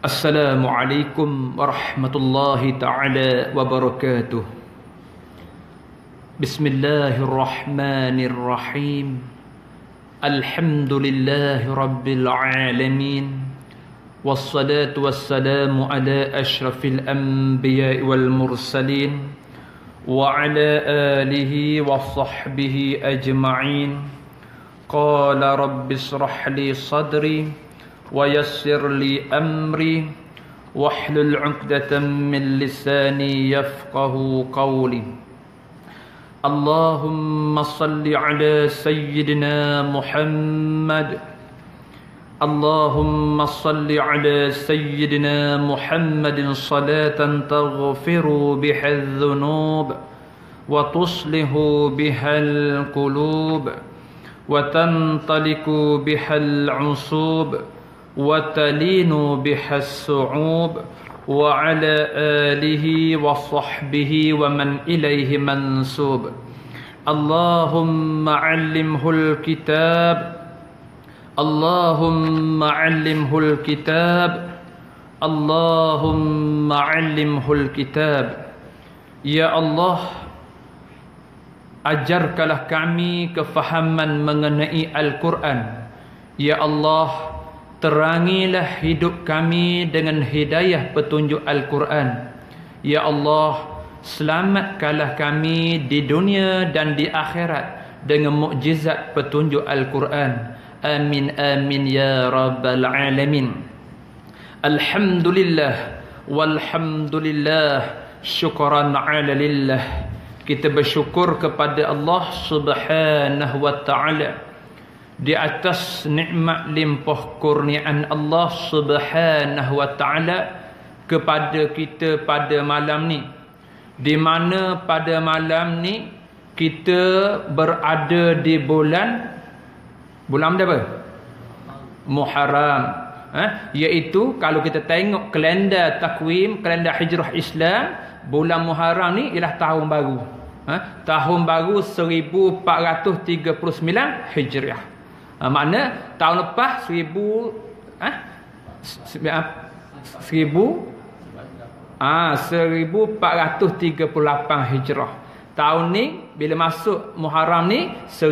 Assalamualaikum warahmatullahi ta'ala wabarakatuh. Bismillahirrahmanirrahim. Alhamdulillahi rabbil alamin. Wassalatu wassalamu ala ashrafil anbiya'i wal mursalin wa ala alihi wa sahbihi ajma'in. Qala rabbi israh li sadri ويسر لي أمري واحلل عقدة من لساني يفقه قولي. اللهم صل على سيدنا محمد. اللهم صل على سيدنا محمد صلاة تغفر بها الذنوب وتصلح بها القلوب وتنطلق بها العصوب وتلين بها الصعوب وعلى آله وصحبه ومن إليه منسوب. اللهم علمه الكتاب. اللهم علمه الكتاب. اللهم علمه الكتاب. Ya Allah, ajarkanlah kami kefahaman mengenai Al-Quran. Ya Allah, terangilah hidup kami dengan hidayah petunjuk Al-Quran. Ya Allah, selamatkanlah kami di dunia dan di akhirat dengan mukjizat petunjuk Al-Quran. Amin amin ya rabbal alamin. Alhamdulillah walhamdulillah syukran ala lillah. Kita bersyukur kepada Allah Subhanahu wa ta'ala di atas nikmat limpah kurniaan Allah Subhanahu wa ta'ala kepada kita pada malam ni, di mana pada malam ni kita berada di bulan apa? Muharram. Iaitu kalau kita tengok kalender takwim, kalender hijrah Islam, bulan Muharram ni ialah tahun baru. Tahun baru 1439 Hijriah. Makna tahun lepas 1438 Hijrah. Tahun ni bila masuk Muharram ni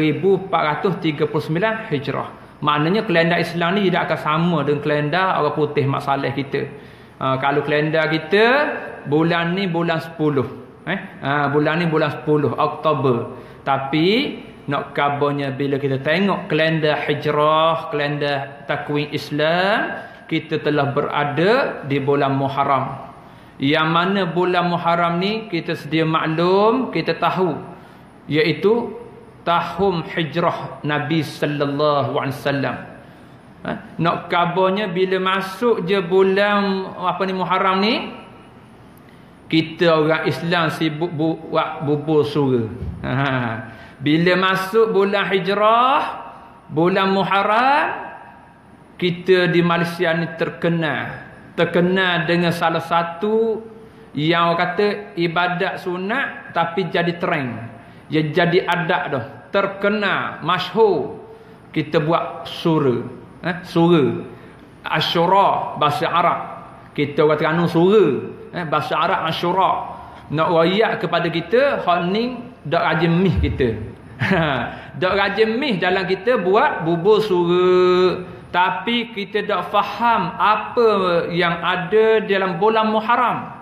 1439 Hijrah. Maknanya kalender Islam ni tidak akan sama dengan kalender orang putih Mak Saleh kita. Kalau kalender kita bulan ni bulan 10. Bulan ni bulan 10 Oktober. Tapi nak kabarnya bila kita tengok kalender hijrah, kalender takwim Islam, kita telah berada di bulan Muharram. Yang mana bulan Muharram ni kita sedia maklum, kita tahu, iaitu tahun hijrah Nabi sallallahu alaihi wasallam. Nak kabarnya bila masuk je bulan Muharram ni, kita orang Islam sibuk buat bubur sura. Bila masuk bulan hijrah, bulan Muharram, kita di Malaysia ni terkenal dengan salah satu yang orang kata ibadat sunat tapi jadi trend. Ya jadi adat dah. Terkenal, masyhur. Kita buat sura. Sura. Asyura bahasa Arab. Kita orang Terengganu sura. Bahasa Arab Asyura. Nak royak kepada kita, hal ni dak rajin mih kita. Dak rajin mih dalam kita buat bubur sura. Tapi kita dak faham apa yang ada dalam bulan Muharram.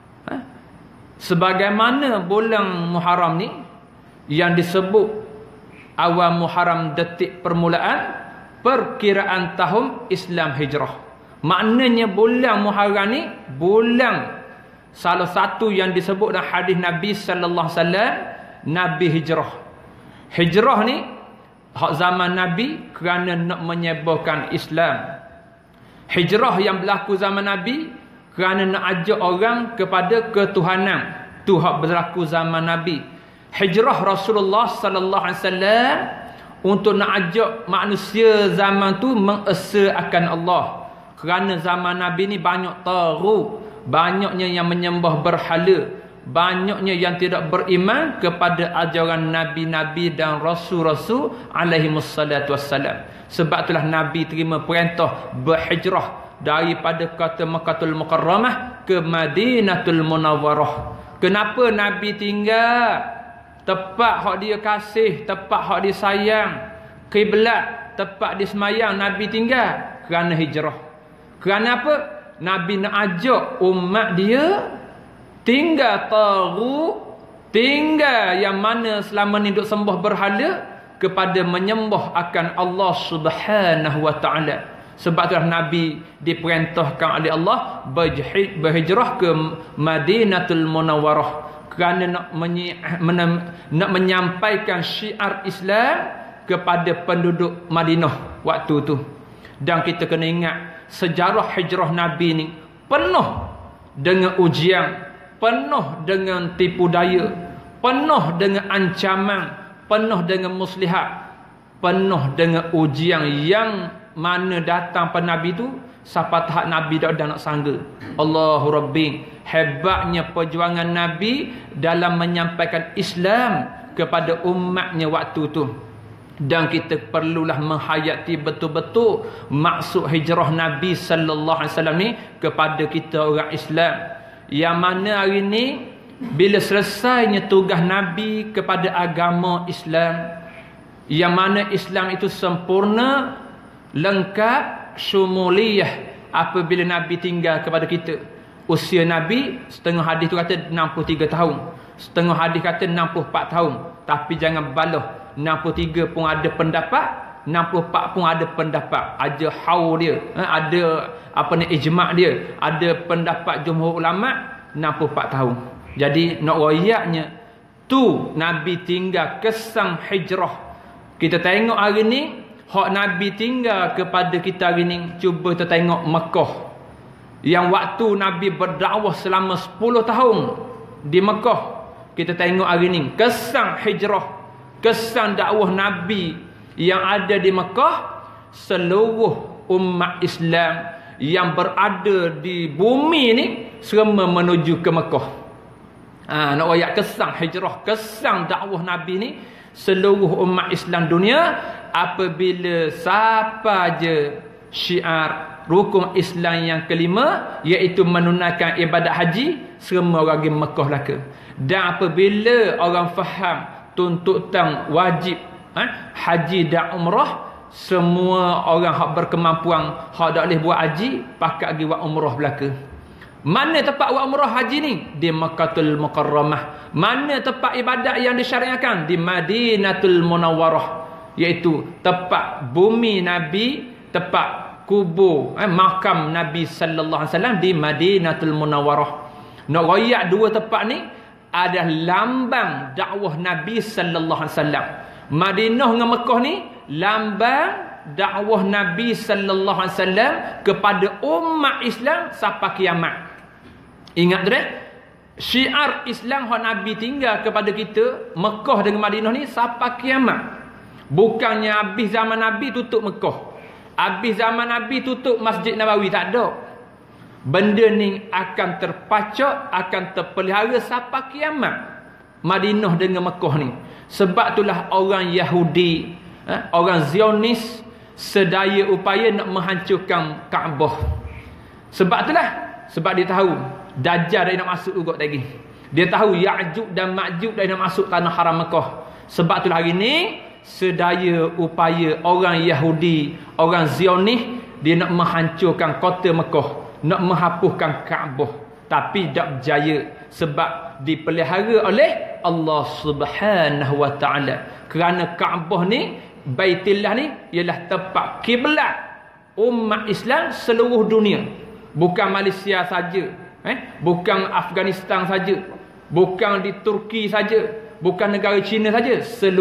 Sebagaimana bulan Muharram ni yang disebut awal Muharram detik permulaan perkiraan tahun Islam hijrah. Maknanya bulan Muharram ni bulan salah satu yang disebut dalam hadis Nabi sallallahu alaihi wasallam, Nabi hijrah. Hijrah ni hak zaman Nabi kerana nak menyebarkan Islam. Hijrah yang berlaku zaman Nabi kerana nak ajak orang kepada ketuhanan. Tu hak berlaku zaman Nabi. Hijrah Rasulullah sallallahu alaihi wasallam untuk nak ajak manusia zaman tu mengesa akan Allah. Kerana zaman Nabi ni banyak taghut, banyaknya yang menyembah berhala, banyaknya yang tidak beriman kepada ajaran nabi-nabi dan rasul-rasul alaihi wassalatu wassalam. Sebab itulah Nabi terima perintah berhijrah daripada kota Makkahul Mukarramah ke Madinatul Munawwarah. Kenapa Nabi tinggal tempat hak dia kasih, tempat hak dia sayang, kiblat, tempat dia semayang, Nabi tinggal kerana hijrah. Kerana apa? Nabi nak ajak umat dia tinggal taghut, tinggal yang mana selama ni duk sembah berhala, kepada menyembah akan Allah Subhanahu wa taala. Sebab itulah Nabi diperintahkan oleh Allah berhijrah ke Madinatul Munawwarah kerana nak menyampaikan syiar Islam kepada penduduk Madinah waktu tu. Dan kita kena ingat sejarah hijrah Nabi ni penuh dengan ujian, penuh dengan tipu daya, penuh dengan ancaman, penuh dengan muslihat, penuh dengan ujian yang mana datang pada Nabi tu sampai tahap Nabi dah nak sangga. Allahu Rabbi, hebatnya perjuangan Nabi dalam menyampaikan Islam kepada umatnya waktu tu. Dan kita perlulah menghayati betul-betul maksud hijrah Nabi sallallahu alaihi wasallam ni kepada kita orang Islam. Yang mana hari ni bila selesainya tugas Nabi kepada agama Islam, yang mana Islam itu sempurna, lengkap, syumuliyah apabila Nabi tinggal kepada kita. Usia Nabi setengah hadis tu kata 63 tahun, setengah hadis kata 64 tahun. Tapi jangan baloh, 63 pun ada pendapat, 64 pun ada pendapat. Ada haul dia, ada ijma' dia, ada pendapat jumhur ulama 64 tahun. Jadi nak royaknya tu Nabi tinggal kesan hijrah. Kita tengok hari ni hak Nabi tinggal kepada kita hari ni. Cuba kita tengok Mekah, yang waktu Nabi berdakwah selama 10 tahun di Mekah. Kita tengok hari ni kesan hijrah, kesan dakwah Nabi yang ada di Mekah. Seluruh umat Islam yang berada di bumi ni semua menuju ke Mekah. Nak royak kesan hijrah, kesan dakwah Nabi ni. Seluruh umat Islam dunia, apabila siapa je syiar rukun Islam yang kelima, iaitu menunaikan ibadat haji, semua orang pergi Mekah laka. Dan apabila orang faham tuntutan wajib haji dan umrah, semua orang hak berkemampuan hak tak boleh buat haji pakat pergi buat umrah belaka. Mana tempat buat umrah haji ni? Di Makkahul Mukarramah. Mana tempat ibadat yang disyariatkan? Di Madinatul Munawwarah, iaitu tempat bumi Nabi, tempat kubur makam Nabi sallallahu alaihi wasallam di Madinatul Munawwarah. Nak royak dua tempat ni adalah lambang dakwah Nabi sallallahu alaihi wasallam. Madinah dengan Mekah ni lambang dakwah Nabi sallallahu alaihi wasallam kepada umat Islam sampai kiamat. Ingat tu syiar Islam yang Nabi tinggal kepada kita Mekah dengan Madinah ni sampai kiamat. Bukannya habis zaman Nabi tutup Mekah, habis zaman Nabi tutup Masjid Nabawi, tak ada. Benda ni akan terpacak, akan terpelihara sampai kiamat, Madinah dengan Mekah ni. Sebab itulah orang Yahudi, orang Zionis sedaya upaya nak menghancurkan Kaabah. Sebab itulah, sebab dia tahu Dajjal dah nak masuk juga lagi. Dia tahu Ya'juj dan Ma'juj dah nak masuk tanah haram Mekah. Sebab itulah hari ni sedaya upaya orang Yahudi, orang Zionis, dia nak menghancurkan kota Mekah, nak menghapuskan Kaabah. Tapi tak berjaya sebab dipelihara oleh Allah Subhanahu wa taala. Kerana Kaabah ni, Baitullah ni ialah tempat kiblat umat Islam seluruh dunia. Bukan Malaysia saja, bukan Afghanistan saja, bukan di Turki saja, bukan negara China saja,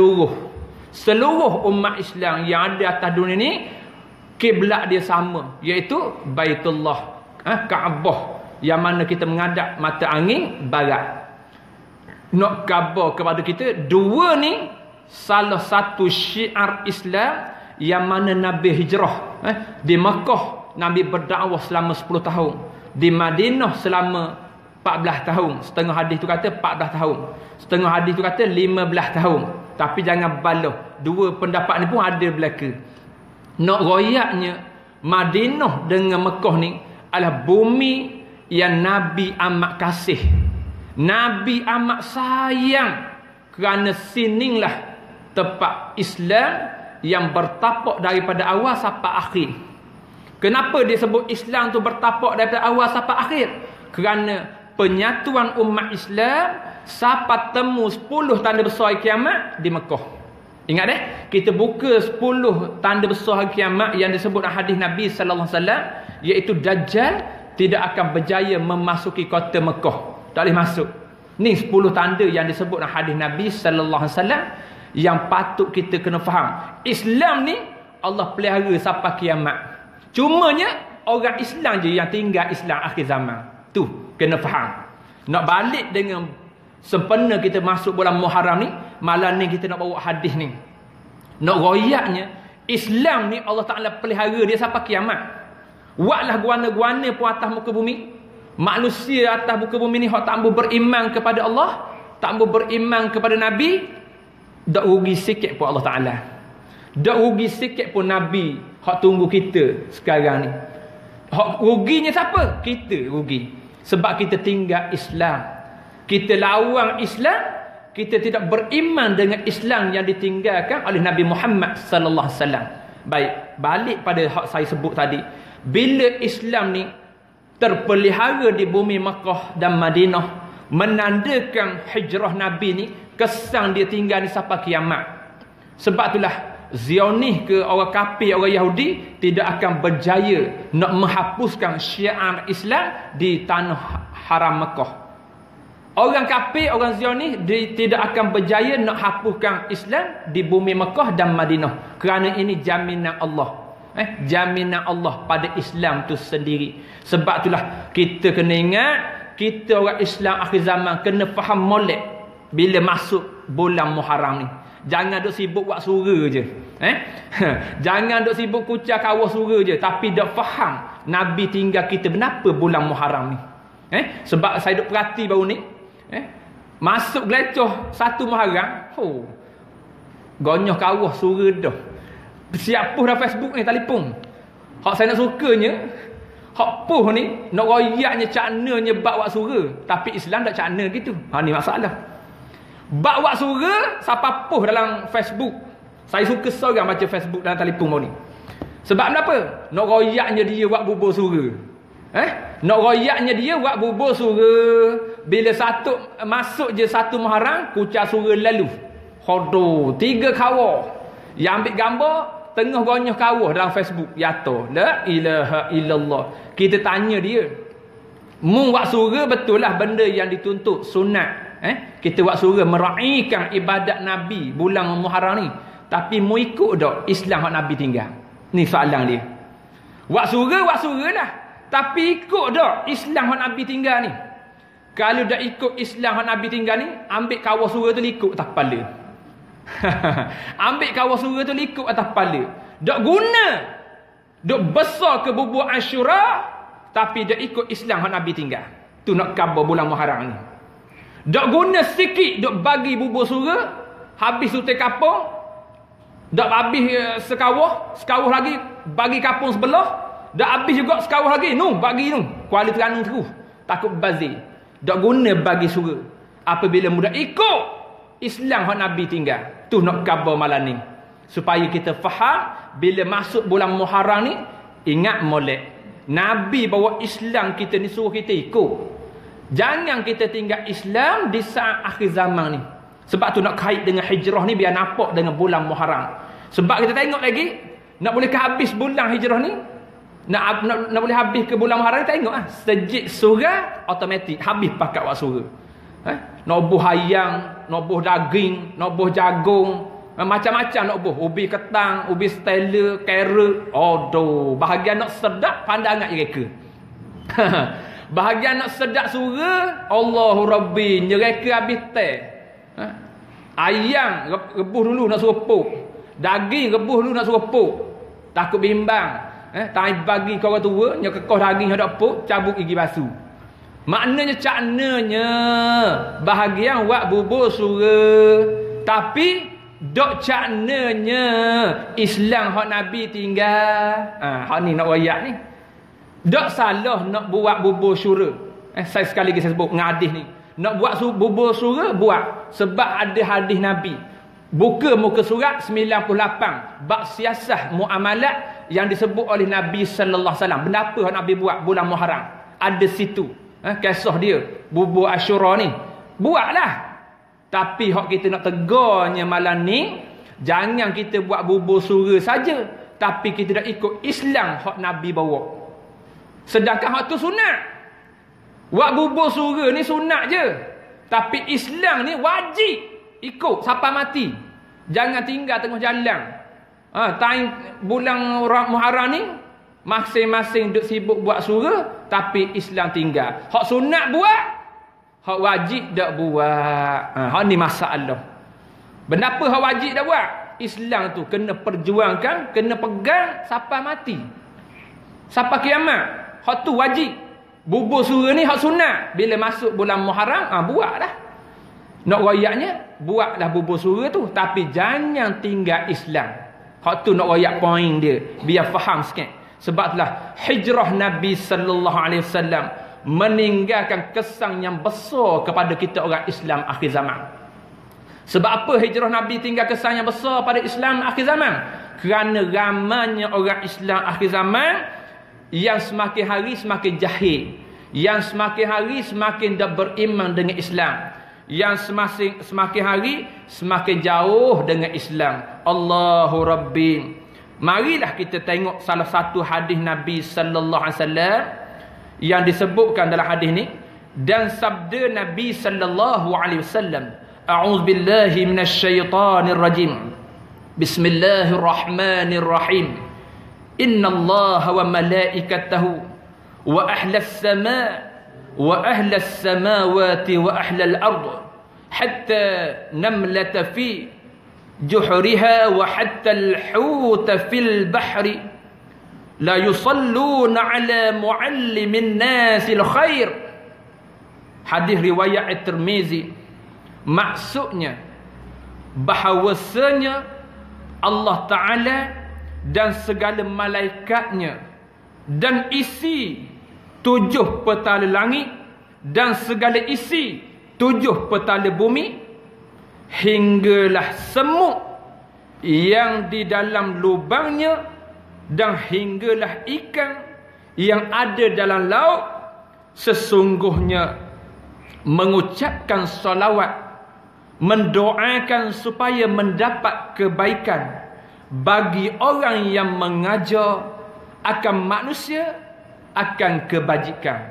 seluruh umat Islam yang ada atas dunia ni kiblat dia sama, iaitu Baitullah, Kaabah, yang mana kita menghadap mata angin barat. Nak khabar kepada kita, dua ni salah satu syiar Islam yang mana Nabi hijrah. Di Mekah Nabi berdakwah selama 10 tahun. Di Madinah selama 14 tahun. Setengah hadis tu kata 14 tahun. Setengah hadis tu kata 15 tahun. Tapi jangan baloh, dua pendapat ni pun ada belaka. Nak royaknya Madinah dengan Mekah ni adalah bumi yang Nabi amat kasih. Nabi amat sayang, kerana sininglah tempat Islam yang bertapak daripada awal sampai akhir. Kenapa dia sebut Islam tu bertapak daripada awal sampai akhir? Kerana penyatuan umat Islam sampai temu 10 tanda besar kiamat di Mekah. Ingat kita buka 10 tanda besar kiamat yang disebut dalam hadis Nabi sallallahu alaihi wasallam, iaitu Dajjal tidak akan berjaya memasuki kota Mekah. Tak boleh masuk. Ni 10 tanda yang disebut dalam hadis Nabi sallallahu alaihi wasallam yang patut kita kena faham. Islam ni Allah pelihara sampai kiamat. Cumanya orang Islam je yang tinggal Islam akhir zaman. Tu kena faham. Nak balik dengan sempena kita masuk bulan Muharram ni, malam ni kita nak bawa hadis ni. Nak royaknya, Islam ni Allah Ta'ala pelihara dia sampai kiamat. Buatlah guana-guana pun atas muka bumi. Manusia atas muka bumi ni hak tak mau beriman kepada Allah, tak mau beriman kepada Nabi, dak rugi sikit pun Allah Ta'ala. Dak rugi sikit pun Nabi hak tunggu kita sekarang ni. Hak ruginya siapa? Kita rugi. Sebab kita tinggal Islam. Kita lawan Islam, kita tidak beriman dengan Islam yang ditinggalkan oleh Nabi Muhammad sallallahu alaihi wasallam. Baik, balik pada hak saya sebut tadi. Bila Islam ni terpelihara di bumi Makkah dan Madinah, menandakan hijrah Nabi ni, kesan dia tinggal ni sampai kiamat. Sebab itulah Zionis ke orang kafir, orang Yahudi tidak akan berjaya nak menghapuskan syiar Islam di tanah haram Mekah. Orang kafir, orang Zionis tidak akan berjaya nak hapuskan Islam di bumi Mekah dan Madinah. Kerana ini jaminan Allah. Jaminan Allah pada Islam tu sendiri. Sebab itulah kita kena ingat, kita orang Islam akhir zaman kena faham molek bila masuk bulan Muharram ni. Jangan duk sibuk buat surga je. Jangan duk sibuk kucar kawah surga je, tapi dak faham Nabi tinggal kita kenapa bulan Muharram ni. Sebab saya duk perhati baru ni, masuk gelecoh 1 Muharram, gonyoh kawah surga dah. Siap puh dah Facebook ni, telefon. Hak saya nak sukanya, hak puh ni nak royaknya caknanya bab wak surga, tapi Islam tak cakna gitu. Ni masalah. Bab wak surga siapa puh dalam Facebook. Saya suka seorang baca Facebook dalam telefon baru ni. Sebab kenapa? Nak royaknya dia buat bubur surga. Nak royaknya dia buat bubur surga. Bila masuk je 1 Muharram, kucar surga lalu. Khodo 3 kawah. Yang ambil gambar tengah gonyoh kawah dalam Facebook. Yato, la ilaha illallah. Kita tanya dia, mu buat surga betul lah benda yang dituntut sunat. Kita buat surga meraihkan ibadat Nabi bulan Muharram ni, tapi mu ikut tak Islam yang Nabi tinggal? Ni soalan dia. Buat surga lah, tapi ikut tak Islam yang Nabi tinggal ni? Kalau dah ikut Islam yang Nabi tinggal ni, ambil kawah surga tu ikut atas kepala. Ambil kawah surga tu ikut atas kepala. Dak guna duk besar ke bubur Asyura, tapi dak ikut Islam yang Nabi tinggal. Tu nak khabar bulan Muharram ni. Dak guna sikit duk bagi bubur surga, habis utai kapung, dak habis sekawah lagi bagi kapung sebelah, dak habis juga sekawah lagi, bagi Kuala Terengganu terus. Takut bazir. Dak guna bagi surga. Apabila mudah ikut Islam yang Nabi tinggal. Tu nak khabar malam ni. Supaya kita faham, bila masuk bulan Muharram ni, ingat molek. Nabi bawa Islam kita ni suruh kita ikut. Jangan kita tinggal Islam di saat akhir zaman ni. Sebab tu nak kait dengan hijrah ni biar nampak dengan bulan Muharram. Sebab kita tengok lagi, nak boleh ke habis bulan hijrah ni, nak boleh habis ke bulan Muharram, tengok sejik surga automatik habis pakat wak surga. Nak buh ayam, nak buh daging, nak buh jagung, macam-macam nak buh. Ubi ketang, ubi stella, carrot. Bahagian nak sedap pandai ingat mereka. Bahagian nak sedap surga, Allahu Rabbi, nyereka habis teh. Ayam rebuh dulu nak suruh puk. Daging rebuh dulu nak suruh puk. Takut bimbang. Tak bagi kau orang tua, yang kekoh daging hendak puk, cabut gigi basuh. Maknanya caknanya bahagian buat bubur surga, tapi dok caknanya Islam hak Nabi tinggal. Hak ni nak wayak ni. Dok salah nak buat bubur syura. Saya sekali lagi saya sebut ngadis ni. Nak buat bubur syura, buat. Sebab ada hadis Nabi. Buka muka surat 98 bab siasah muamalat yang disebut oleh Nabi sallallahu alaihi wasallam. Benda apa yang Nabi buat bulan Muharram? Ada situ. Kisah dia bubur Asyura ni. Buatlah. Tapi hak kita nak tegurnya malam ni, jangan kita buat bubur sura saja, tapi kita dah ikut Islam hak Nabi bawa. Sedangkan hak tu sunat. Buat bubur sura ni sunat je. Tapi Islam ni wajib ikut sampai mati. Jangan tinggal tengah jalan. Time bulan Muharram ni masing-masing duk sibuk buat surah, tapi Islam tinggal. Hak sunat buat, hak wajib tak buat. Hak ni masalah. Benda apa hak wajib tak buat? Islam tu kena perjuangkan, kena pegang sampai mati. Sampai kiamat. Hak tu wajib. Bubur surah ni hak sunat. Bila masuk bulan Muharram, buatlah. Nak royaknya, buatlah bubur surah tu. Tapi jangan tinggal Islam. Hak tu nak royak poin dia. Biar faham sikit. Sebab itulah hijrah Nabi sallallahu alaihi wasallam meninggalkan kesan yang besar kepada kita orang Islam akhir zaman. Sebab apa hijrah Nabi tinggal kesan yang besar pada Islam akhir zaman? Kerana ramainya orang Islam akhir zaman yang semakin hari semakin jahil, yang semakin hari semakin tak beriman dengan Islam, yang semakin hari semakin jauh dengan Islam. Allahu Rabbi. Marilah kita tengok salah satu hadis Nabi sallallahu alaihi wasallam yang disebutkan dalam hadis ni, dan sabda Nabi sallallahu alaihi wasallam, a'udzubillahi minasyaitonir rajim. Bismillahirrahmanirrahim. Innallaha wa malaikatahu wa ahlas samaa wa ahlas samawati wa ahlal ard hatta namlata fi juhriha wa hatta al-huta fil bahri la yusalluna ala muallimin nasil khair. Hadis riwayat At-Tirmizi. Maksudnya bahawasanya Allah Ta'ala dan segala malaikatnya dan isi 7 petala langit dan segala isi 7 petala bumi, hinggalah semut yang di dalam lubangnya dan hinggalah ikan yang ada dalam laut, sesungguhnya mengucapkan salawat, mendoakan supaya mendapat kebaikan bagi orang yang mengajar akan manusia akan kebajikan.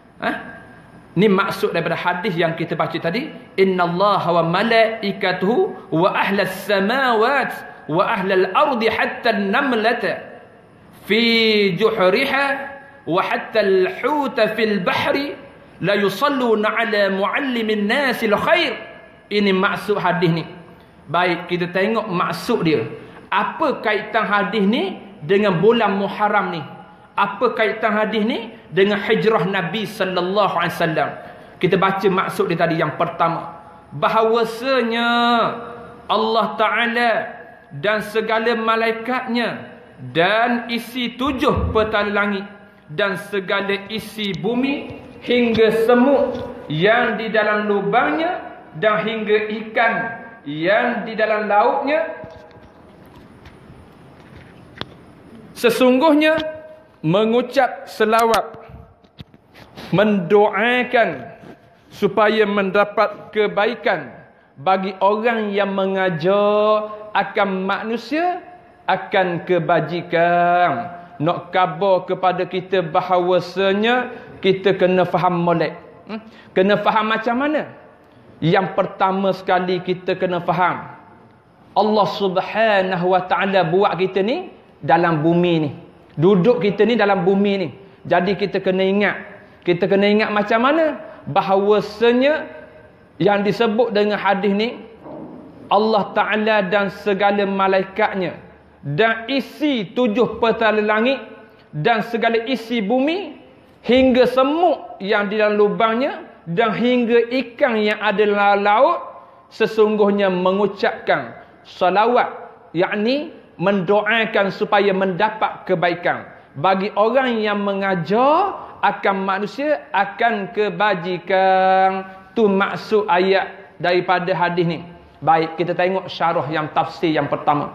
Ni maksud daripada hadis yang kita baca tadi. Innallaha wa malaikatuhu wa ahlas samawat wa ahlal ardi hatta namlata fi juhriha wa hatta al-huta fil bahri la yusalluna ala muallimin nasil khair. Ini maksud hadis ni. Baik, kita tengok maksud dia. Apa kaitan hadis ni dengan bulan Muharram ni? Apa kaitan hadis ni dengan hijrah Nabi sallallahu alaihi wasallam? Kita baca maksud dia tadi. Yang pertama, bahawasanya Allah Ta'ala dan segala malaikatnya dan isi 7 petala langit dan segala isi bumi, hingga semut yang di dalam lubangnya dan hingga ikan yang di dalam lautnya, sesungguhnya mengucap selawat, mendoakan supaya mendapat kebaikan bagi orang yang mengajar akan manusia akan kebajikan. Nak khabar kepada kita bahawasanya kita kena faham molek. Kena faham macam mana? Yang pertama sekali kita kena faham, Allah Subhanahu wa ta'ala buat kita ni dalam bumi ni. Duduk kita ni dalam bumi ni. Jadi kita kena ingat. Kita kena ingat macam mana? Bahawasanya yang disebut dengan hadis ni, Allah Ta'ala dan segala malaikatnya dan isi 7 petala langit dan segala isi bumi, hingga semut yang di dalam lubangnya dan hingga ikan yang ada dalam laut, sesungguhnya mengucapkan salawat, yakni mendoakan supaya mendapat kebaikan bagi orang yang mengajar akan manusia akan kebajikan. Tu maksud ayat daripada hadis ni. Baik, kita tengok syarah yang tafsir yang pertama.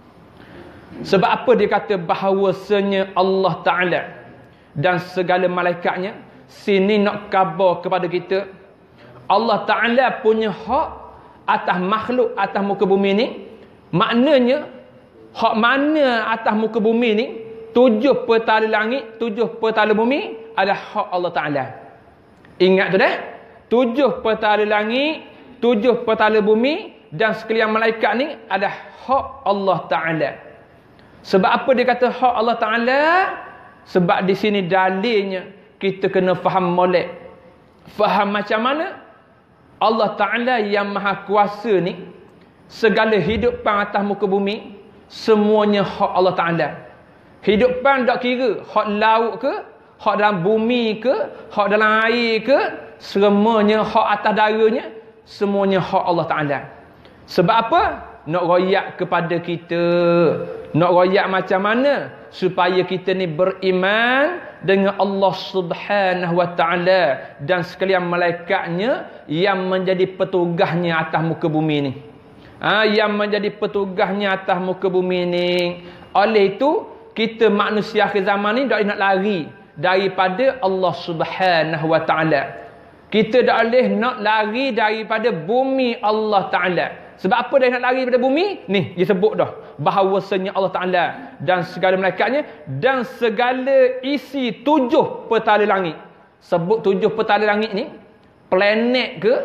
Sebab apa dia kata bahawasanya Allah Ta'ala dan segala malaikatnya, sini nak khabar kepada kita, Allah Ta'ala punya hak atas makhluk atas muka bumi ni. Maknanya hak mana atas muka bumi ni, 7 petala langit, 7 petala bumi adalah hak Allah Ta'ala. Ingat tu dah, 7 petala langit, 7 petala bumi dan sekalian malaikat ni adalah hak Allah Ta'ala. Sebab apa dia kata hak Allah Ta'ala? Sebab di sini dalilnya kita kena faham molek. Faham macam mana? Allah Ta'ala yang maha kuasa ni, segala hidupan atas muka bumi, semuanya hak Allah Ta'ala. Hidupan tak kira hak laut ke, hak dalam bumi ke, hak dalam air ke, semuanya hak atas darahnya, semuanya hak Allah Ta'ala. Sebab apa? Nak royak kepada kita. Nak royak macam mana? Supaya kita ni beriman dengan Allah Subhanahu Wa Ta'ala dan sekalian malaikatnya yang menjadi petugasnya atas muka bumi ni. Yang menjadi petugasnya atas muka bumi ni. Oleh itu, kita manusia akhir zaman ni tak nak lari daripada Allah Subhanahu Wa Ta'ala. Kita tak boleh nak lari daripada bumi Allah Ta'ala. Sebab apa dia nak lari daripada bumi? Ni, dia sebut dah. Bahawasanya Allah Ta'ala dan segala malaikatnya dan segala isi 7 petala langit. Sebut 7 petala langit ni, planet ke,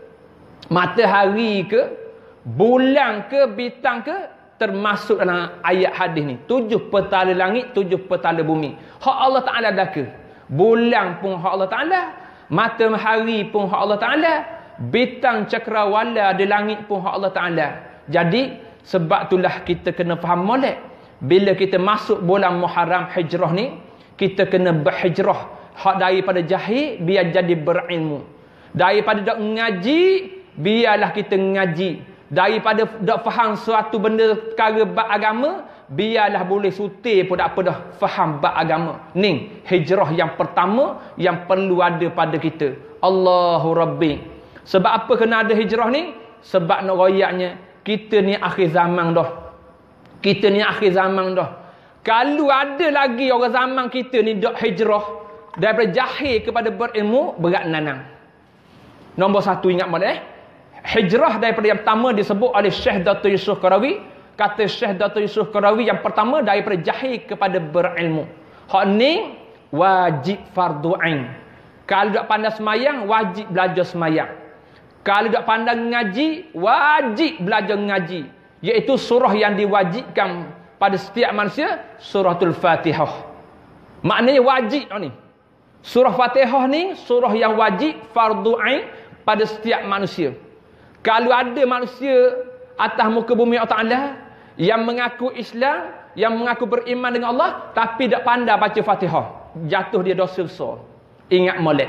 matahari ke, bulan ke, bintang ke, termasuk dalam ayat hadis ni. 7 petala langit, 7 petala bumi. Hak Allah Ta'ala dah ke? Bulan pun hak Allah Ta'ala, matahari pun hak Allah Ta'ala, bintang cakrawala di langit pun hak Allah Ta'ala. Jadi sebab itulah kita kena faham molek. Bila kita masuk bulan Muharram hijrah ni, kita kena berhijrah. Hak daripada jahil biar jadi berilmu. Daripada dak ngaji, biarlah kita ngaji. Daripada dak faham suatu benda perkara bab agama, biarlah boleh sutir pun tak apa dah faham bab agama. Ni hijrah yang pertama yang perlu ada pada kita. Allahu Rabbi. Sebab apa kena ada hijrah ni? Sebab nak royaknya kita ni akhir zaman dah. Kita ni akhir zaman dah. Kalau ada lagi orang zaman kita ni dak hijrah daripada jahil kepada berilmu, berat nanang. Nombor 1 ingat molek. Hijrah daripada yang pertama disebut oleh Syekh Dato' Yusof Qaradawi. Kata Syekh Dato' Yusof Qaradawi yang pertama daripada jahil kepada berilmu. Hak ni wajib fardu ain. Kalau tak pandai semayang, wajib belajar semayang. Kalau tak pandai ngaji, wajib belajar ngaji. Iaitu surah yang diwajibkan pada setiap manusia, suratul Fatihah. Maknanya wajib ni. Surah Fatihah ni surah yang wajib fardu ain pada setiap manusia. Kalau ada manusia atas muka bumi Allah Ta'ala yang mengaku Islam, yang mengaku beriman dengan Allah, tapi tak pandai baca Fatihah, jatuh dia dosa besar. Ingat molek.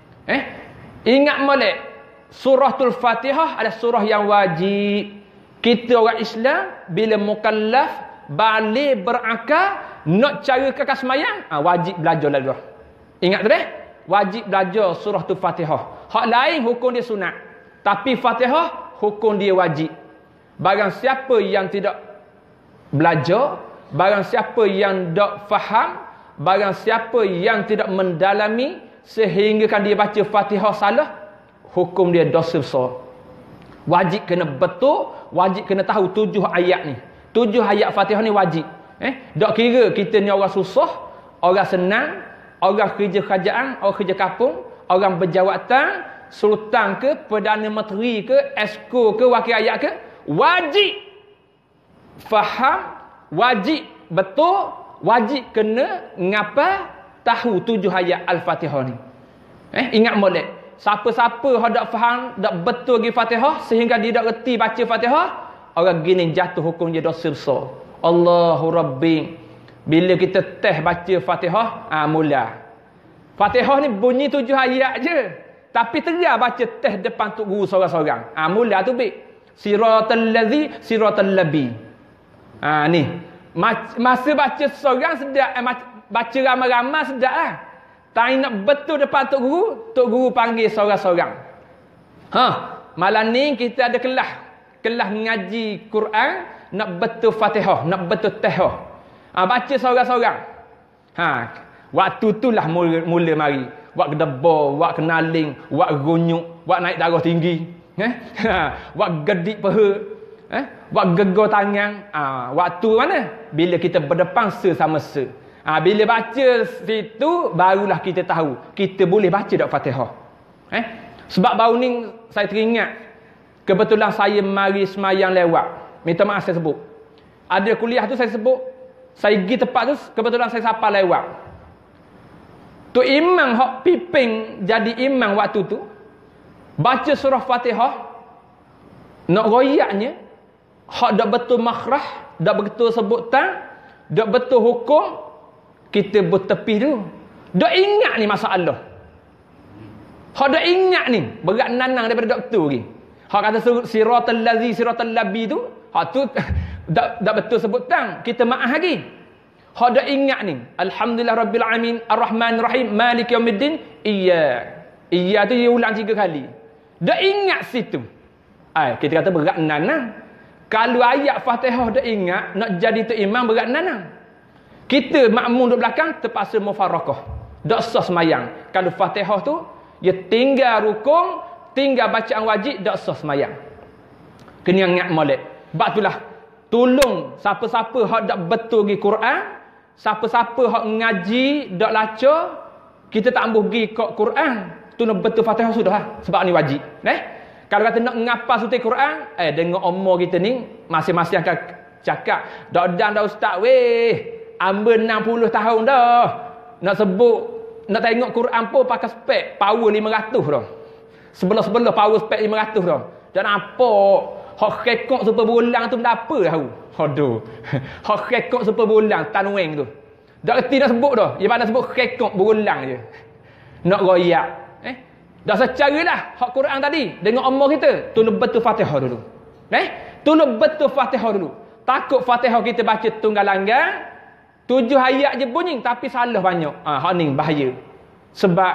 Ingat molek. Suratul Fatihah adalah surah yang wajib. Kita orang Islam bila mukallaf, balik berakal, nak cara kekal semayang, wajib belajar lagi. Ingat tu deh? Wajib belajar suratul Fatihah. Hak lain hukum dia sunat. Tapi Fatihah hukum dia wajib. Barang siapa yang tidak belajar, barang siapa yang tak faham, barang siapa yang tidak mendalami sehingga kan dia baca Fatihah salah, hukum dia dosa besar. Wajib kena betul, wajib kena tahu 7 ayat ni. 7 ayat Fatihah ni wajib. Tak kira kita ni orang susah, orang senang, orang kerja kerajaan, orang kerja kampung, orang berjawatan, sultan ke, Perdana Menteri ke, esko ke, wakil rakyat ke, wajib faham, wajib betul, wajib kena ngapa tahu 7 ayat Al-Fatihah ni. Ingat molek. Siapa-siapa yang tak faham, tak betul lagi Fatihah sehingga dia tak reti baca Fatihah, orang gini jatuh hukum dia dosa besar. Allahu Rabbi. Bila kita teh baca Fatihah, mula. Fatihah ni bunyi 7 ayat je. Tapi terang baca teh depan tok guru seorang-seorang. Mula tu baik. Siratal ladzi siratal labi. Ni. Masa baca seorang sedap, baca ramai-ramai sedap lah. Tak nak betul depan Tok Guru panggil seorang-seorang. Malam ni kita ada kelas mengaji Quran, nak betul Fatihah, nak betul Tahiyah. Baca seorang-seorang. Waktu itulah mula mari. Wak kedebor, wak kenaling, wak runyuk, wak naik darah tinggi. Wak gedik peha. Wak gegar tangan. Waktu mana? Bila kita berdepan sama se. Bila baca situ, barulah kita tahu. Kita boleh baca tak Fatihah. Sebab baru ni saya teringat. Kebetulan saya mari semayang lewat. Minta maaf saya sebut. Ada kuliah tu saya sebut. Saya pergi tempat tu, kebetulan saya sapa lewat. Tu imam hak piping jadi imam waktu tu. Baca surah Fatihah. Nak royaknya. Hak dak betul makhraj, dak betul sebutan, dak betul hukum. Kita bertepi tu. Dak ingat ni masalah. Hak dak ingat ni. Berat nanang daripada doktor lagi. Hak kata siratal ladzi siratal labi tu. Hak tu dak betul sebutan. Kita maaf lagi. Hak dak ingat ni. Alhamdulillah Rabbil Alamin Ar-Rahman Rahim Malik Yaumiddin. Iya tu dia ulang 3 kali. Dak ingat situ. Kita kata berat nanang. Kalau ayat Fatihah dak ingat, nak jadi tu imam berat nanang. Kita makmum duduk belakang terpaksa mufarakah. Dak sah semayang. Kalau Fatihah tu dia tinggal rukun, tinggal bacaan wajib, dak sah semayang. Kena ingat molek. Sebab itulah tolong siapa-siapa hak dak betul pergi Quran, siapa-siapa hak ngaji dak laca, kita tak ambuh pergi ke Quran, tu nak betul Fatihah sudah lah. Sebab ni wajib. Kalau kata nak ngapal suti Quran, dengan umur kita ni masing-masing akan cakap, dak dan dah ustaz weh. Amba 60 tahun dah. Nak sebut, nak tengok Quran pun pakai spek power 500 dah. Sebelah-sebelah power spek 500 dah. Dan apa? Hak rekod super bulan tu benda apa tahu? Aduh. Hak rekod super bulan tanweng tu. Dak reti nak sebut dah. Dia pada sebut rekod berulang je. Nak royak. Dah secara lah hak Quran tadi dengan umur kita, tolong betul Fatihah dulu. Tolong betul Fatihah dulu. Takut Fatihah kita baca tunggal langgang, 7 ayat je bunyi tapi salah banyak. Hak ni bahaya. Sebab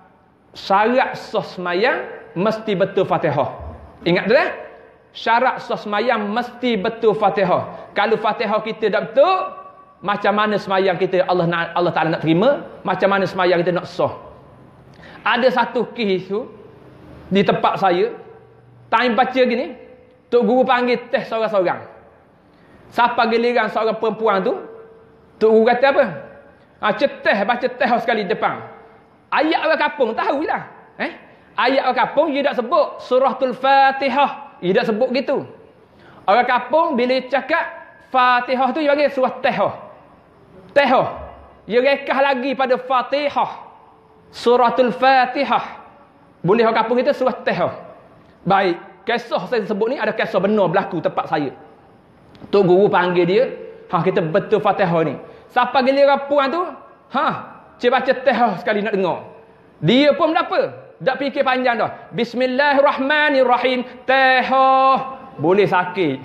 syarat sah semayang mesti betul Fatihah. Ingat dah? Syarat sah semayang mesti betul Fatihah. Kalau Fatihah kita tak betul, macam mana semayang kita Allah Taala nak terima, macam mana semayang kita nak sah. Ada satu kes tu di tempat saya, time baca gini, tok guru panggil test seorang-seorang. Siapa giliran seorang perempuan tu, tok guru kata apa? Baca test sekali depan. Ayat orang kampung tahulah. Ayat orang kampung dia tak sebut suratul Fatihah. Dia tak sebut gitu. Orang kampung bila cakap Fatihah tu dia panggil surah Tahiyah. Tahiyah. Dia rekah lagi pada Fatihah. Suratul Fatihah. Boleh orang kampung kita surah Tahiyah. Baik, kisah saya sebut ni ada kisah benar berlaku tempat saya. Tok guru panggil dia, kita betul Fatihah ni. Siapa giliran puan tu? Cik baca Tahiyah sekali nak dengar. Dia pun apa? Tak fikir panjang dah. Bismillahirrahmanirrahim. Tahiyah. Boleh sakit.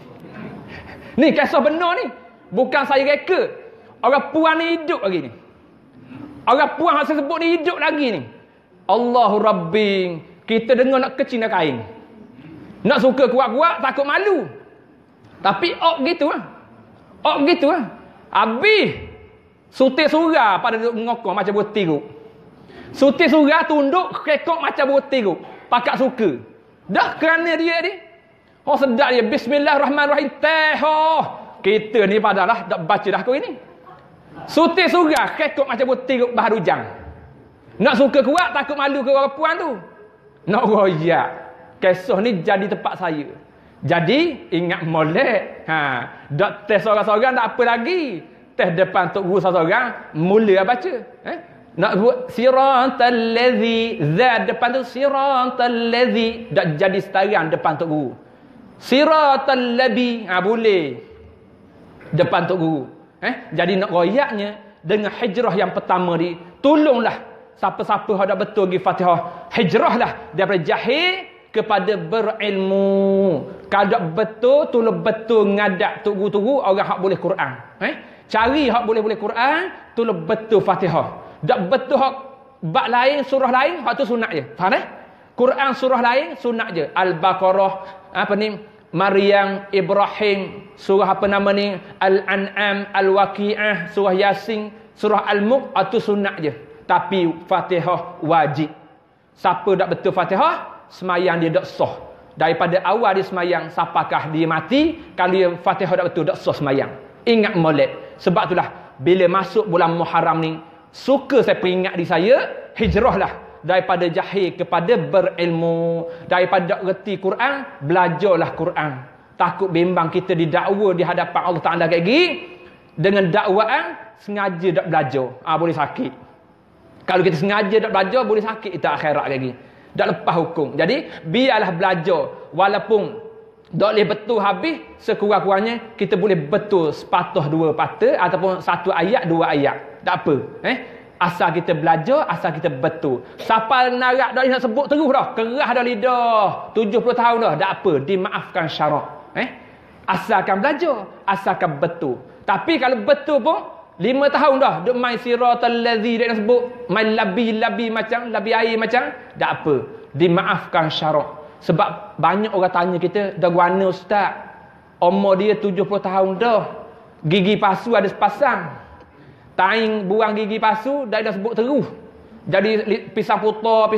Ni kisah benar ni. Bukan saya reka. Orang puan ni hidup lagi ni. Orang puan yang saya sebut ni hidup lagi ni. Allahu Rabbi. Kita dengar nak kecil nak kain. Nak suka kuat-kuat, takut malu. Tapi gitu lah. Gitu lah. Habis. Sutir surah pada duduk mengokong macam bertiruk. Sutir surah tunduk, kekok macam bertiruk. Pakak suka. Dah kerana dia ni. Sedap dia. Bismillahirrahmanirrahim. Tahiyah. Kita ni padalah tak baca dah kau ini. Sutir surah, kekok macam bertiruk bahar hujang. Nak suka kuat, takut malu ke orang puan tu. Nak royak. Kisah ni jadi tempat saya. Jadi, ingat molek. Dak test seorang-seorang tak apa lagi. Test depan tok guru seorang-seorang, mula baca. Nak buat siratal ladzi, zat depan tu siratal ladzi. Dak jadi setarian depan tok guru. Siratal labi, boleh. Depan tok guru. Jadi nak royaknya dengan hijrah yang pertama tolonglah siapa-siapa hendak betul pergi Fatihah, hijrahlah daripada jahil kepada berilmu. Kalau betul, tu betul ngadak tugu-tugu orang hak boleh Quran. Cari hak boleh Quran, tu betul Fatihah. Tak betul hak bab lain, surah lain, hak tu sunat je. Faham Quran surah lain, sunat je. Al-Baqarah, Maryam, Ibrahim, surah Al-An'am, Al-Waqi'ah, surah Yasin, surah Al-Mulk, itu sunat je. Tapi Fatihah wajib. Siapa tak betul Fatihah, semayang dia tak sah. Daripada awal dia semayang, siapakah dia mati, kalau dia Fatihah tak betul, tak sah semayang. Ingat molek. Sebab itulah, bila masuk bulan Muharram ni, suka saya peringat di saya, hijrahlah. Daripada jahil kepada berilmu. Daripada tak reti Quran, belajarlah Quran. Takut bimbang kita didakwa di hadapan Allah Ta'ala kayak gini. Dengan dakwaan, sengaja tak belajar. Boleh sakit. Kalau kita sengaja tak belajar, boleh sakit kita akhirat kayak gini. Tak lepas hukum. Jadi, biarlah belajar. Walaupun tak boleh betul habis, sekurang-kurangnya kita boleh betul sepatah dua patah ataupun satu ayat, dua ayat. Tak apa. Asal kita belajar, asal kita betul. Siapa narak dah nak sebut terus dah. Kerah dah lidah. 70 tahun dah. Tak apa. Dimaafkan syarak. Asalkan belajar. Asalkan betul. Tapi kalau betul pun, 5 tahun dah. Duk main siratal ladzi dia nak sebut. Main labi macam, labi air macam. Tak apa. Dimaafkan syarak. Sebab banyak orang tanya kita, dah guana ustaz? Umur dia 70 tahun dah. Gigi pasu ada sepasang. Taing buang gigi pasu, dah sebut terus. Jadi pisang putar.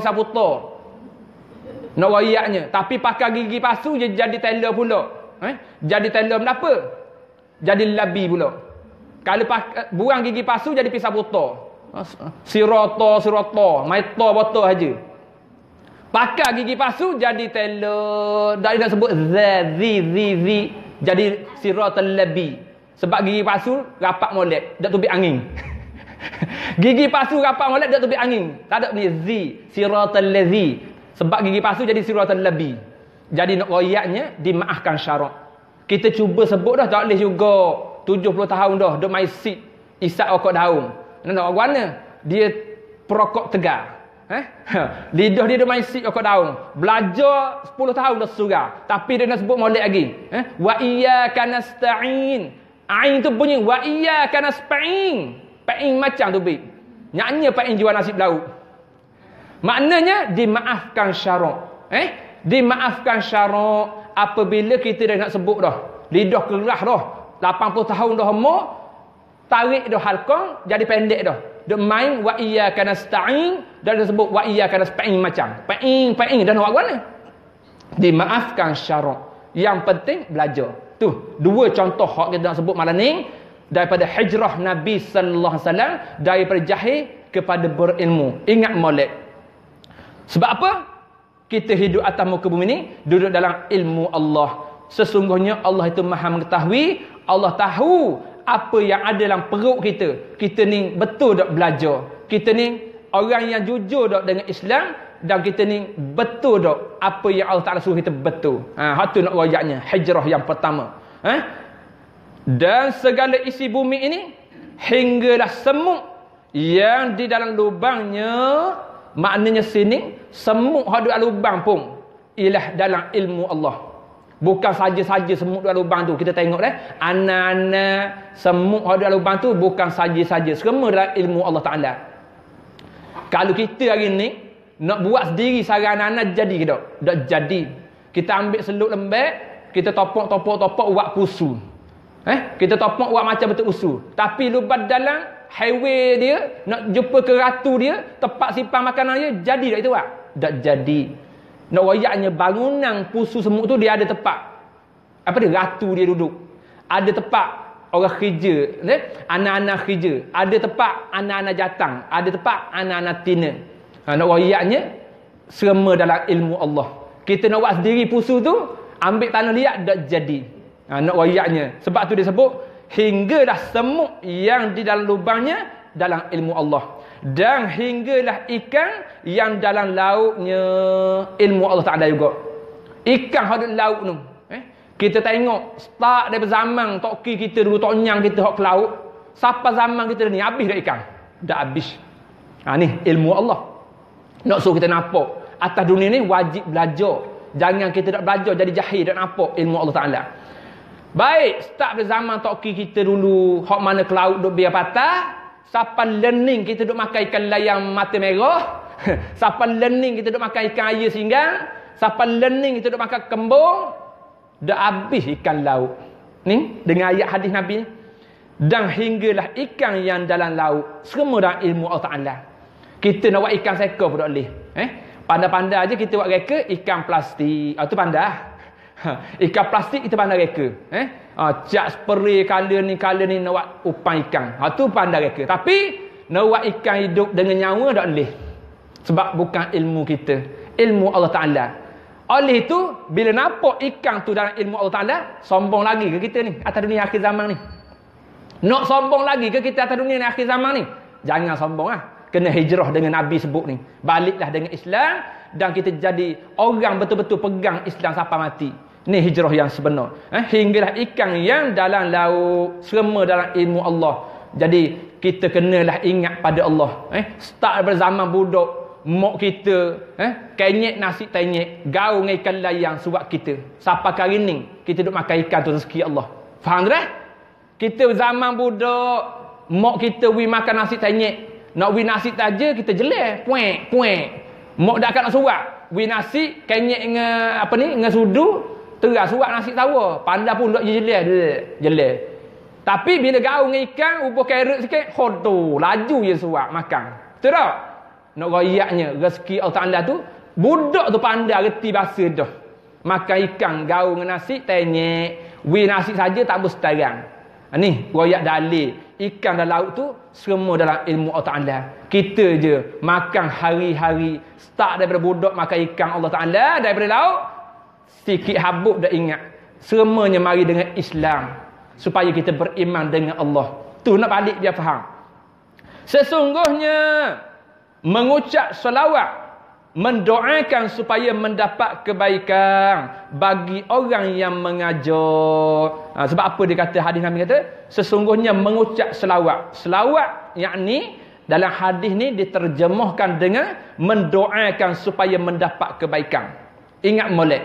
Nak rayaknya. Tapi pakai gigi pasu, je jadi teller pula. Jadi teller kenapa? Jadi labi pula. Kalau buang gigi pasu, jadi pisang putar. Sirata. Maita botol aja. Pakai gigi pasu, jadi teller. Dah nak sebut zi. Jadi siratal labi. Sebab gigi pasu rapat molek, tak tubik angin. Gigi pasu rapat molek, tak tubik angin. Tak ada ni siratal ladzi. Sebab gigi pasu jadi siratal labi. Jadi nak royaknya dimaafkan syarak. Kita cuba sebut dah tak boleh juga. 70 tahun dah duk mai sit isap rokok daun. Nak mana? Dia perokok tegar. Lidah dia main sit rokok daun. Belajar 10 tahun dah surah. Tapi dia nak sebut molek lagi. Wa iyyaka nasta'in. Ain tu bunyi wa iyyaka nasta'in. Pa'in macam tu bik. Nyanyi pa'in jual nasi lauk. Maknanya dimaafkan syarak. Dimaafkan syarak apabila kita dah nak sebut dah. Lidah kerah dah. 80 tahun dah umur. Tarik dah halqah jadi pendek dah. Dia main wa iyyaka nasta'in dan dia sebut wa iyyaka nasta'in macam. Pa'in dah nak buat mana? Dimaafkan syarak. Yang penting belajar. Tu dua contoh hak kita nak sebut malam ni daripada hijrah Nabi sallallahu alaihi wasallam daripada jahil kepada berilmu. Ingat molek. Sebab apa? Kita hidup atas muka bumi ni duduk dalam ilmu Allah. Sesungguhnya Allah itu Maha mengetahui, Allah tahu apa yang ada dalam perut kita. Kita ni betul tak belajar. Kita ni orang yang jujur tak dengan Islam. Dan kita ni betul tak apa yang Allah Ta'ala suruh kita betul. Itu nak wajahnya. Hijrah yang pertama. Dan segala isi bumi ini hinggalah semut yang di dalam lubangnya. Maknanya sini semut yang di dalam lubang pun ialah dalam ilmu Allah. Bukan saja-saja semut dalam lubang tu. Kita tengok anak-anak semut yang di dalam lubang tu bukan saja-saja. Semua dalam ilmu Allah Ta'ala. Kalau kita hari ni nak buat sendiri sarang anak jadi ke tak? Tak jadi. Kita ambil seluk lembek, kita topok buat pusu. Kita topok buat macam betul usul. Tapi lubang dalam highway dia, nak jumpa ke ratu dia, tempat simpan makanan dia, jadi tak itu? Tak jadi. Nak wayaknya bangunan pusu semut tu dia ada tempat. Apa dia? Ratu dia duduk. Ada tempat orang kerja, anak-anak kerja. Ada tempat anak-anak jatang. Ada tempat anak-anak tina. Nak wayaknya semua dalam ilmu Allah. Kita nak buat sendiri pusu tu, ambil tanah liat tak jadi. Nak wayaknya. Sebab tu dia sebut hinggalah semut yang di dalam lubangnya dalam ilmu Allah. Dan hinggalah ikan yang dalam lautnya ilmu Allah Ta'ala juga. Ikan hadut laut tu. Kita tengok start daripada zaman toki kita dulu, tok nyang kita hok ke laut. Sampai zaman kita ni habis dah ikan. Dah habis. Ni ilmu Allah. Nak suruh kita nampak atas dunia ni wajib belajar. Jangan kita nak belajar jadi jahil dan nampak ilmu Allah Ta'ala. Baik, start dari zaman toki kita dulu, hok mana ke laut duk biar patah, sampai learning kita duk makan ikan layang mata merah, sampai learning kita duk makan ikan air singgang, sampai learning kita duk makan kembung, dah habis ikan laut. Ni dengan ayat hadis Nabi ni. Dan hinggalah ikan yang dalam laut semua dalam ilmu Allah Ta'ala. Kita nak buat ikan seka pun tak boleh. Pandai-pandai aja kita buat reka ikan plastik. Itu pandai. Ikan plastik kita pandai reka. Cak spray color ni nak buat upan ikan. Itu pandai reka. Tapi nak buat ikan hidup dengan nyawa tak boleh. Sebab bukan ilmu kita. Ilmu Allah Ta'ala. Oleh itu, bila nampak ikan tu dalam ilmu Allah Ta'ala, sombong lagi ke kita ni atas dunia akhir zaman ni? Nak sombong lagi ke kita atas dunia ni akhir zaman ni? Jangan sombong lah. Kena hijrah dengan Nabi sebut ni. Baliklah dengan Islam dan kita jadi orang betul-betul pegang Islam sampai mati. Ni hijrah yang sebenar. Hinggalah ikan yang dalam laut semua dalam ilmu Allah. Jadi kita kenalah ingat pada Allah. Start daripada zaman budak, mak kita kenyek nasi tenyek, gaul dengan ikan layang suap kita. Sampai kali ni kita duk makan ikan tu rezeki Allah. Faham tak? Kita zaman budak, mak kita makan nasi tenyek. Nak nasi saja kita jelek, puek. Mak dah nak suap. Nasi kenyek dengan dengan sudu. Terah suap nasi tawa. Pandai pun duk jelek. Tapi bila gaul dengan ikan, ubah carrot sikit, khodo, laju je suap makan. Betul tak? Nak royaknya rezeki Allah Ta'ala tu, budak tu pandai reti bahasa dah. Makan ikan gaul dengan nasi, tenyek. Nasi saja tak bersetarang. Ni royak dalil. Ikan dalam laut tu semua dalam ilmu Allah Ta'ala. Kita je makan hari-hari. Start daripada budak makan ikan Allah Ta'ala daripada laut. Sikit habuk dah ingat. Semuanya mari dengan Islam. Supaya kita beriman dengan Allah. Tu nak balik dia faham. Sesungguhnya mengucap selawat, mendoakan supaya mendapat kebaikan bagi orang yang mengajar. Sebab apa dia kata, hadis Nabi kata, sesungguhnya mengucap selawat. Selawat yakni dalam hadis ni diterjemahkan dengan mendoakan supaya mendapat kebaikan. Ingat molek.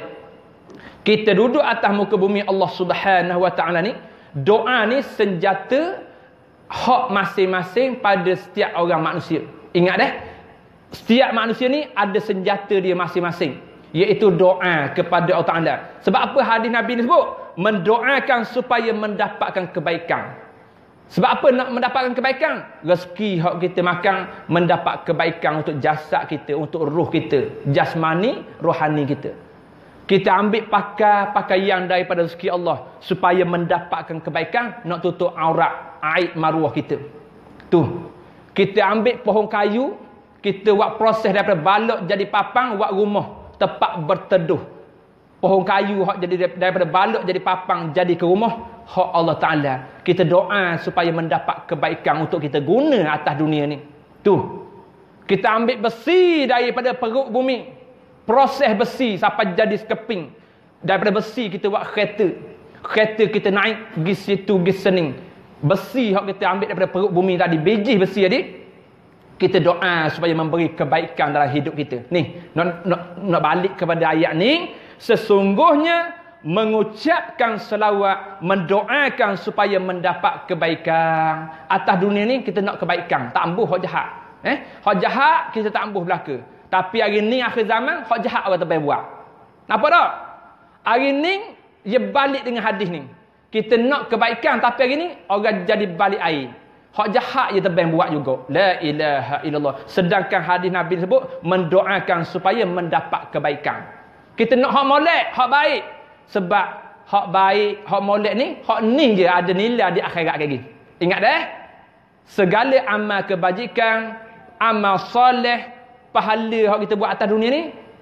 Kita duduk atas muka bumi Allah Subhanahu Wa Ta'ala ni, doa ni senjata hak masing-masing pada setiap orang manusia. Ingat dah. Setiap manusia ni ada senjata dia masing-masing, iaitu doa kepada Allah Ta'ala. Sebab apa hadis Nabi ni sebut? Mendoakan supaya mendapatkan kebaikan. Sebab apa nak mendapatkan kebaikan? Rezeki hak kita makan, mendapat kebaikan untuk jasad kita, untuk ruh kita, jasmani, rohani kita. Kita ambil pakaian daripada rezeki Allah supaya mendapatkan kebaikan, nak tutup aurat, aib maruah kita. Tu. Kita ambil pohon kayu, kita buat proses daripada balok jadi papang, buat rumah, tempat berteduh. Pohon kayu hak jadi daripada balok jadi papang, jadi ke rumah hak Allah Ta'ala. Kita doa supaya mendapat kebaikan untuk kita guna atas dunia ni. Tu. Kita ambil besi daripada perut bumi. Proses besi sampai jadi sekeping. Daripada besi kita buat kereta. Kereta kita naik pergi situ, pergi sening. Besi hak kita ambil daripada perut bumi tadi, biji besi tadi, kita doa supaya memberi kebaikan dalam hidup kita. Ni, nak balik kepada ayat ni. Sesungguhnya mengucapkan selawat, mendoakan supaya mendapat kebaikan. Atas dunia ni kita nak kebaikan, tak ambuh hak jahat. Hak jahat kita tak ambuh belaka. Tapi hari ni akhir zaman, hak jahat orang terbaik buat. Nampak tak? Hari ni dia balik dengan hadis ni. Kita nak kebaikan, tapi hari ni orang jadi balik air. Hak jahat dia terbaik buat juga. La ilaha illallah. Sedangkan hadis Nabi sebut mendoakan supaya mendapat kebaikan. Kita nak hak molek, hak baik. Sebab hak baik, hak molek ni, hak ni je ada nilai di akhirat lagi. Ingat dah? Segala amal kebajikan, amal soleh, pahala hak kita buat atas dunia ni,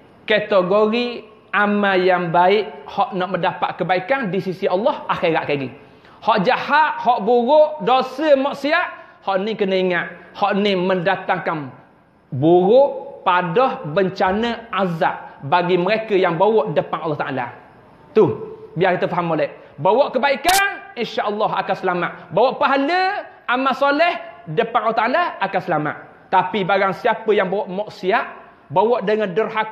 kategori amal yang baik, hak nak mendapat kebaikan di sisi Allah akhirat lagi. Hak jahat, hak buruk, dosa, maksiat, hak ni kena ingat, hak ni mendatangkan buruk, padah, bencana, azab bagi mereka yang bawa depan Allah Ta'ala. Tu, biar kita faham molek. Bawa kebaikan, insya-Allah akan selamat. Bawa pahala, amal soleh depan Allah Ta'ala akan selamat. Tapi barang siapa yang bawa maksiat, bawa dengan derhaka,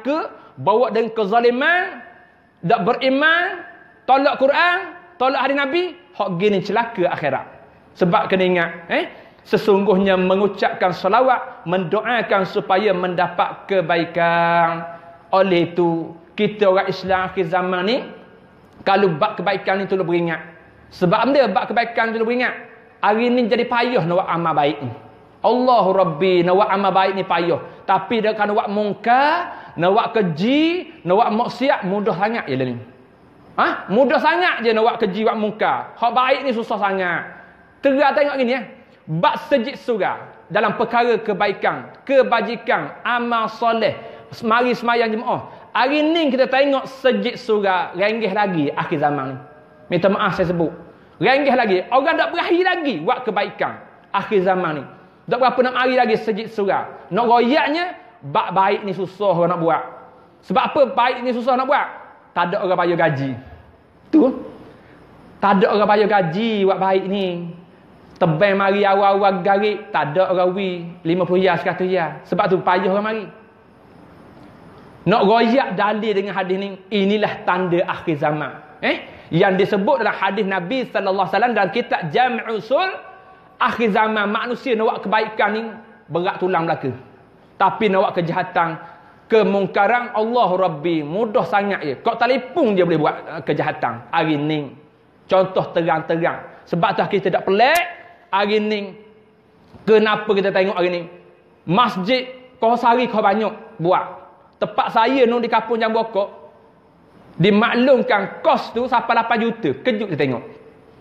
bawa dengan kezaliman, tak beriman, tolak Quran, tolak hadis Nabi, hak gini celaka akhirat. Sebab kena ingat, sesungguhnya mengucapkan salawat, mendoakan supaya mendapat kebaikan. Oleh itu, kita orang Islam akhir zaman ni, kalau bab kebaikan ni tolong beringat. Sebab apa bab kebaikan tolong beringat? Hari ni jadi payah nak buat amal baik ni. Allahu Rabbi, nak buat amal baik ni payah. Tapi dia kan nak buat mungkar, nak buat keji, nak buat maksiat, mudah sangat je lah ni. Mudah sangat je nak buat keji, buat mungkar. Hak baik ni susah sangat. Terang tengok gini bab sejid surah dalam perkara kebaikan, kebajikan, amal soleh, mari semayang jemaah. Hari ni kita tengok sejid surah renggih lagi akhir zaman ni. Minta maaf saya sebut. Renggih lagi. Orang tak berakhir lagi buat kebaikan akhir zaman ni. Tak berapa nak mari lagi sejid surah. Nak royaknya, bab baik ni susah orang nak buat. Sebab apa baik ni susah nak buat? Tak ada orang bayar gaji. Tu. Tak ada orang bayar gaji buat baik ni. Tebang mari awal-awal garik, tak ada orang wi 50 ya 100 ya. Sebab tu payah orang mari. Nak royak dalil dengan hadis ni, inilah tanda akhir zaman. Yang disebut dalam hadis Nabi sallallahu alaihi wasallam dalam kitab Jami' Usul, akhir zaman manusia nak buat kebaikan ni berat tulang belaka. Tapi nak buat kejahatan, kemungkaran, Allah Rabbi mudah sangat je. Kau telefon je boleh buat kejahatan hari ni. Contoh terang-terang. Sebab tu kita tak pelik hari ni. Kenapa kita tengok hari ni? Masjid Kohosari kau banyak buat. Tempat saya di kampung Jambu Okok, dimaklumkan kos tu sampai 8 juta. Kejut kita tengok.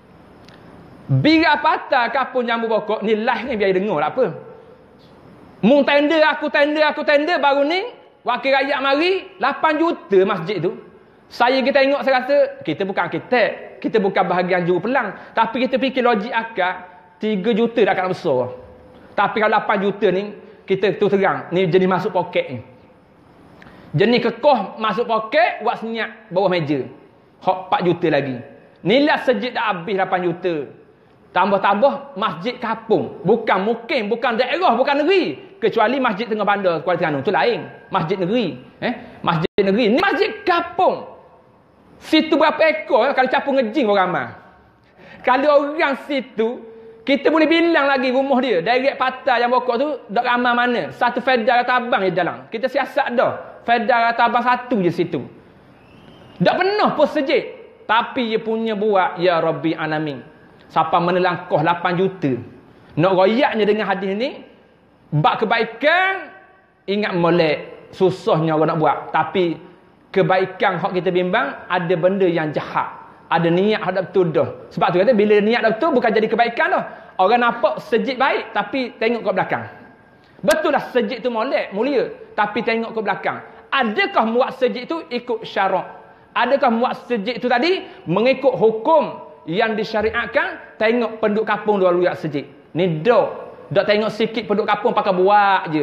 Bila patah kampung Jambu Okok ni live ni biar dengar tak apa. Mung tender aku tender baru ni wakil rakyat mari 8 juta masjid tu. Saya kita tengok saya rasa kita bukan arkitek, kita bukan bahagian jurupelang, tapi kita fikir logik akal 3 juta dah akan besar. Tapi kalau 8 juta ni kita tu terang ni jenis masuk poket ni. Jenis kekoh masuk poket buat senyap bawah meja. Hak 4 juta lagi. Nilai sejid dah habis 8 juta. Tambah-tambah masjid kampung. Bukan mukim, bukan daerah, bukan negeri. Kecuali masjid tengah bandar Kuala Terengganu tu lain. Masjid negeri. Masjid negeri. Ni masjid kampung. Situ berapa ekor kalau capung ngejing orang ramai. Kalau orang situ, kita boleh bilang lagi rumah dia. Direct patah yang bokok tu, tak ramai mana. Satu fedar atau abang di dalam. Kita siasat dah. Fedar atau abang satu je situ. Tak penuh pun sejid. Tapi dia punya buat, Ya Rabbi Alamin. Siapa menelangkoh 8 juta. Nak royaknya dengan hadis ni, bab kebaikan, ingat molek. Susahnya orang nak buat. Tapi, kebaikan hak kita bimbang, ada benda yang jahat. Ada niat hadap betul dah. Sebab tu kata, bila niat dah betul, bukan jadi kebaikan dah. Orang nampak sejid baik, tapi tengok ke belakang. Betul lah sejid tu molek, mulia. Tapi tengok ke belakang. Adakah muat sejid tu ikut syarak? Adakah muat sejid tu tadi mengikut hukum yang disyariatkan? Tengok penduduk kampung dua luar sejid. Ni dak tengok sikit penduduk kampung pakai buat je.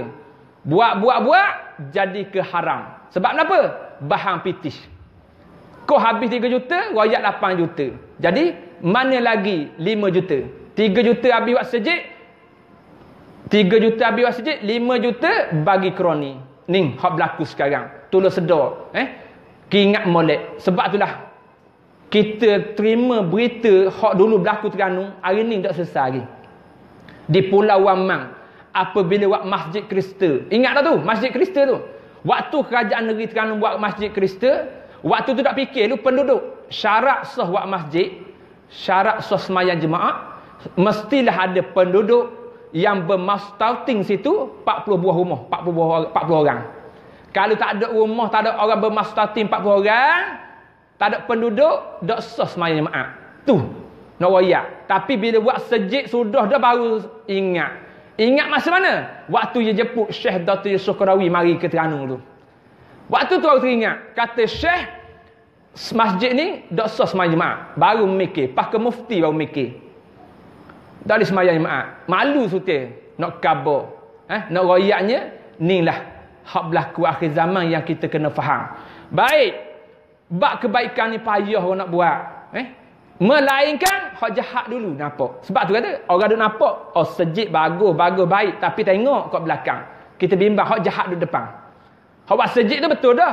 Buat jadi ke haram. Sebab kenapa? Bahan pitis. Kau habis 3 juta, royak 8 juta. Jadi mana lagi 5 juta? 3 juta habis buat sejid. 3 juta habis buat sejid, 5 juta bagi kroni. Ni hak berlaku sekarang. Tolong sedar. Ingat molek. Sebab itulah kita terima berita hak dulu berlaku Terengganu, hari ni tak selesai lagi. Di Pulau Wamang, apabila buat masjid Kristen. Ingat tak tu? Masjid Kristen tu. Waktu kerajaan negeri Terengganu buat masjid Kristen, waktu tu tak fikir lu penduduk. Syarat sah buat masjid, syarat sah semayang jemaah, mestilah ada penduduk yang bermastauting situ 40 buah rumah, 40 orang. Kalau tak ada rumah, tak ada orang bermastauting 40 orang, tak ada penduduk, tak sah semayang jemaah. Tu nak royak. Tapi bila buat sejid sudah dah baru ingat. Ingat masa mana? Waktu dia jemput Syekh Dr. Yusuf Qarawi mari ke Terengganu tu. Waktu tu baru teringat. Kata Syekh, masjid ni tak sah semayang jemaah. Baru mikir. Pas ke mufti baru mikir. Tak boleh semayang jemaah. Malu sutil. Nak kabar. Nak royaknya. Ni lah. Hak berlaku akhir zaman yang kita kena faham. Baik. Bab kebaikan ni payah orang nak buat. Melainkan hak jahat dulu nampak. Sebab tu kata orang duk nampak sejid bagus baik, tapi tengok kat belakang. Kita bimbang hak jahat di depan. Hak buat sejid tu betul dah.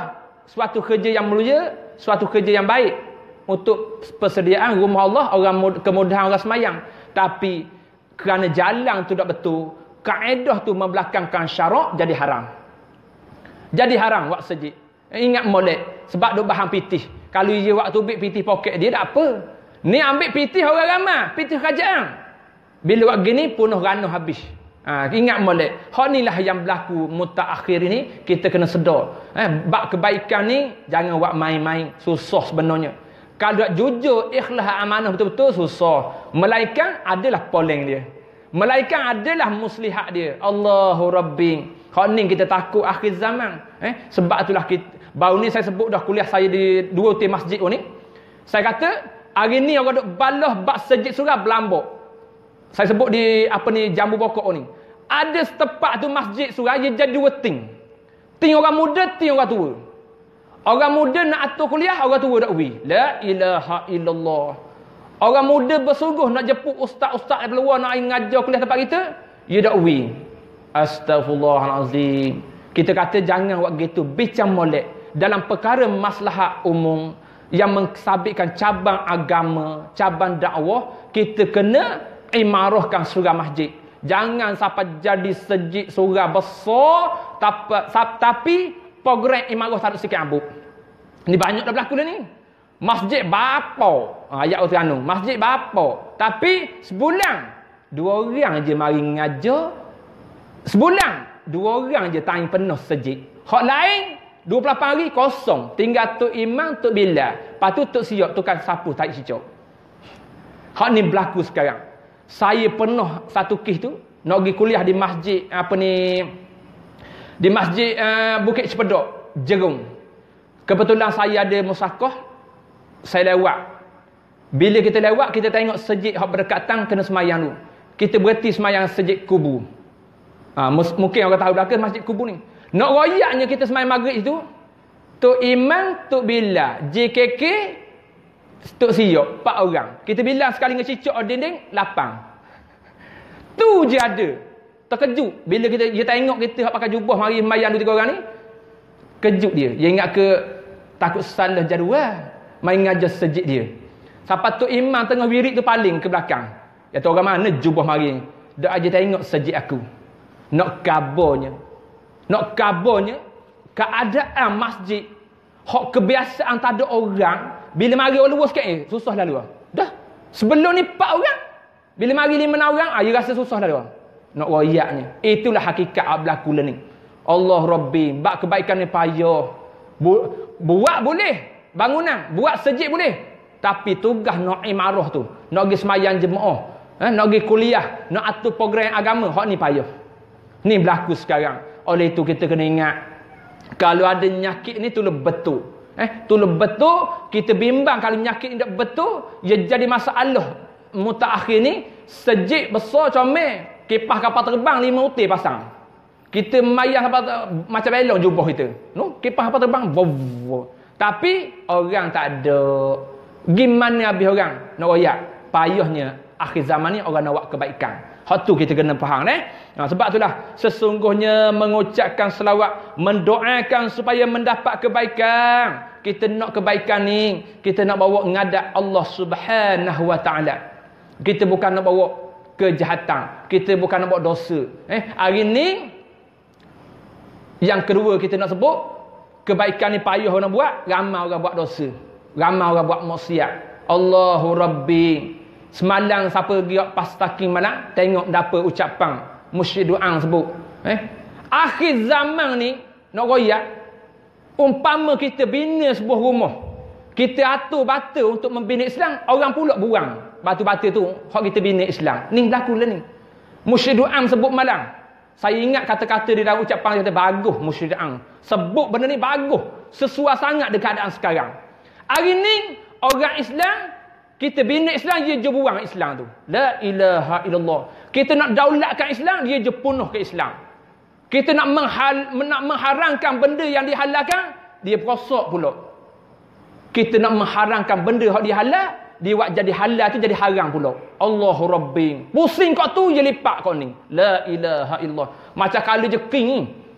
suatu kerja yang mulia, suatu kerja yang baik untuk persediaan rumah Allah, kemudahan orang semayang. Tapi kerana jalan tu tak betul, kaedah tu membelakangkan syarak, jadi haram. Jadi haram buat masjid. Ingat molek sebab duk bahan pitih. Kalau dia waktu ambil pitih poket dia tak apa. Ni ambil pitih orang ramai, pitih kerajaan. Bila buat gini penuh ranah habis. Ingat molek. Hak inilah yang berlaku mutaakhir ini, kita kena sedar. Bab kebaikan ni jangan buat main-main, susah sebenarnya. Kalau tak jujur, ikhlas amanah betul-betul susah. Melainkan adalah poleng dia. Melainkan adalah muslihat dia. Allahu Rabbi. Hak ni kita takut akhir zaman. Sebab itulah kita, baru ni saya sebut dah kuliah saya di 2 hotel masjid ni. Saya kata, hari ni orang duk balah bab sejid surah berlambak. Saya sebut di jambu pokok ni. Ada setepak tu masjid surah dia jadi 2 ting. Ting orang muda, ting orang tua. Orang muda nak atur kuliah, orang tua tak wi. La ilaha illallah. Orang muda bersungguh nak jemput ustaz-ustaz dari luar nak ngajar kuliah tempat kita, dia tak wi. Astaghfirullahalazim. Kita kata jangan buat gitu, bincang molek dalam perkara maslahat umum yang mensabitkan cabang agama, cabang dakwah, kita kena imarahkan surah masjid. Jangan sampai jadi sejid surah besar tapi program imarah tak ada sikit ambuk. Ni banyak dah berlaku dah ni. Masjid bapa. Ayat Al-Quran. Masjid bapa. Tapi sebulan 2 orang je mari ngajar. Sebulan 2 orang je tayang penuh sejid. Hak lain 28 hari kosong. Tinggal Tok Imam, Tok Bilal. Lepas tu Tok Siok tukang sapu tarik cicak. Hak ni berlaku sekarang. Saya pernah satu kes tu nak pergi kuliah di masjid di masjid Bukit Cepedok, Jerung. Kebetulan saya ada musakah, saya lewat. Bila kita lewat, kita tengok sejid hak berdekatan kena semayang dulu. Kita berhenti semayang sejid kubu. Mungkin orang tahu belakang masjid kubu ni. Nak royaknya kita semayang maghrib itu, Tok Imam, Tok Bilal, JKK, Tok Siok, 4 orang. Kita bilang sekali dengan cicak dinding, 8. Tu je ada. Terkejut bila dia tengok kita pakai jubah mari sembahyang 2-3 orang ni. Kejut dia. Dia ingat ke takut salah jadual, main ngajar sejid dia. Sampai Tok Imam tengah wirid tu paling ke belakang. Ya tu orang mana jubah mari. Dak aja tengok sejid aku. Nak kabarnya keadaan masjid hak kebiasaan tak ada orang, bila mari orang luar sikit susah lalu. Dah. Sebelum ni 4 orang. Bila mari 5 orang, dia rasa susah lalu. Nak royaknya. Itulah hakikat berlaku ni. Allah Rabbi, bab kebaikan ni payah. Buat boleh bangunan, buat sejid boleh. Tapi tugas nak imarah tu, nak pergi semayang jemaah, nak pergi kuliah, nak atur program agama, hak ni payah. Ni berlaku sekarang. Oleh itu kita kena ingat, kalau ada nyakit ni tu betul. Tu betul, kita bimbang kalau nyakit ni tak betul, ia jadi masalah mutaakhir ni. Sejid besar comel, kipas kapal terbang 5 hotel pasang. Kita mayang macam belong jubah kita. Kipas kapal terbang. Tapi orang tak ada. Gimana habis orang nak royak? Payahnya akhir zaman ni orang nak buat kebaikan. Hak tu kita kena faham sebab itulah sesungguhnya mengucapkan selawat, mendoakan supaya mendapat kebaikan. Kita nak kebaikan ni, kita nak bawa ngadap Allah Subhanahu Wa Taala. Kita bukan nak bawa kejahatan, kita bukan nak bawa dosa. Hari ni yang kedua kita nak sebut, kebaikan ni payah orang buat, ramai orang buat dosa, ramai orang buat maksiat. Allahu Rabbi. Semalam siapa pergi pas taking malam, tengok dapat ucapan musyid doang sebut. Akhir zaman ni nak royak, umpama kita bina sebuah rumah, kita atur bata untuk membina Islam, orang pula buang batu-bata tu hak kita bina Islam. Ni berlaku lah ni. Musyid doang sebut malam. Saya ingat kata-kata di dalam ucapan dia kata bagus musyid doang. Sebut benda ni bagus, sesuai sangat dengan keadaan sekarang. Hari ni orang Islam, kita bina Islam, dia je buang Islam tu. La ilaha illallah. Kita nak daulatkan Islam, dia je punuh ke Islam. Kita nak mengharamkan benda yang dihalalkan, dia perosak pula. Kita nak mengharamkan benda yang dihalal, dia buat jadi halal tu jadi haram pula. Allahu Rabbi. Pusing kau tu je lipat kau ni. La ilaha illallah. Macam kalau je king ni.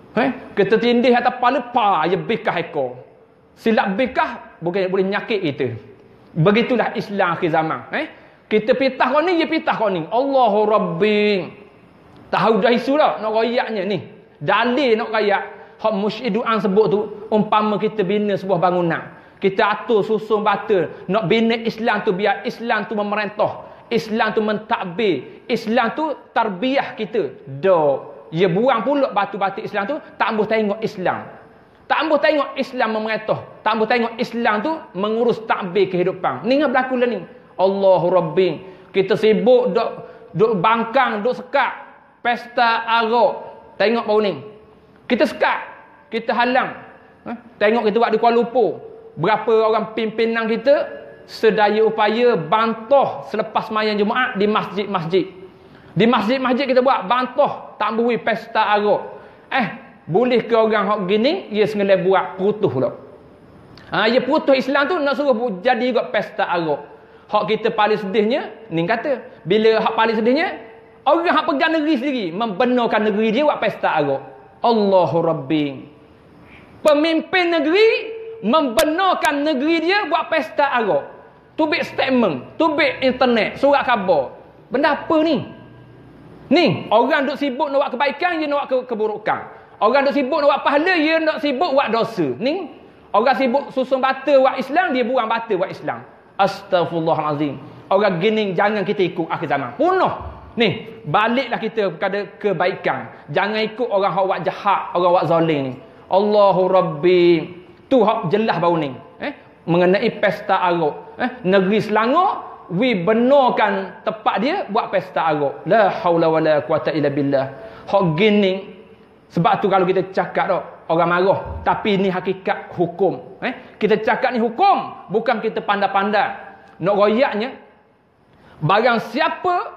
Kita tindih atas kepala ya bikah ekor. Silap bikah bukan boleh nyakit kita. Begitulah Islam akhir zaman. Kita pitah kau ni, dia pitah kau ni. Allahu Rabbi. Tahu dah isu dah nak royaknya ni. Dalil nak royak. Hak musyiduan sebut tu, umpama kita bina sebuah bangunan. Kita atur susun bata. Nak bina Islam tu biar Islam tu memerintah. Islam tu mentadbir. Islam tu tarbiyah kita. Dia buang pula batu-batu Islam tu, tak ambuh tengok Islam. Tak ambuh tengok Islam memerintah. Tak ambuh tengok Islam tu mengurus takbir kehidupan. Ni yang berlaku lah ni. Allahu Rabbi. Kita sibuk duk bangkang, duk sekat. Pesta arak. Tengok baru ni. Kita sekat. Kita halang. Tengok kita buat di Kuala Lumpur. Berapa orang pimpinan kita sedaya upaya bantah selepas sembahyang Jumaat di masjid-masjid. Di masjid-masjid kita buat bantah tak beri pesta arak. Boleh ke orang hak gini dia sengaja buat perutuh pula. Dia perutuh Islam tu nak suruh jadi juga pesta arak. Hak kita paling sedihnya ni kata bila hak paling sedihnya orang hak pegang negeri sendiri membenarkan negeri dia buat pesta arak. Allahu Rabbi. Pemimpin negeri membenarkan negeri dia buat pesta arak. Tubik statement, tubik internet, surat khabar. Benda apa ni? Ni, orang duk sibuk nak buat kebaikan, dia nak buat keburukan. Orang duk sibuk nak buat pahala, dia nak sibuk buat dosa. Ni, orang sibuk susun bata buat Islam, dia buang bata buat Islam. Astaghfirullahalazim. Orang gini jangan kita ikut akhir zaman. Punuh. Ni, baliklah kita kepada kebaikan. Jangan ikut orang hak buat jahat, orang buat zalim ni. Allahu Rabbi. Tu hak jelas baru ni. Mengenai pesta arak. Negeri Selangor benarkan tempat dia buat pesta arak. La haula wala quwata illa billah. Hak gini. Sebab tu kalau kita cakap dah orang marah, tapi ni hakikat hukum. Kita cakap ni hukum, bukan kita pandai-pandai. Nak royaknya barang siapa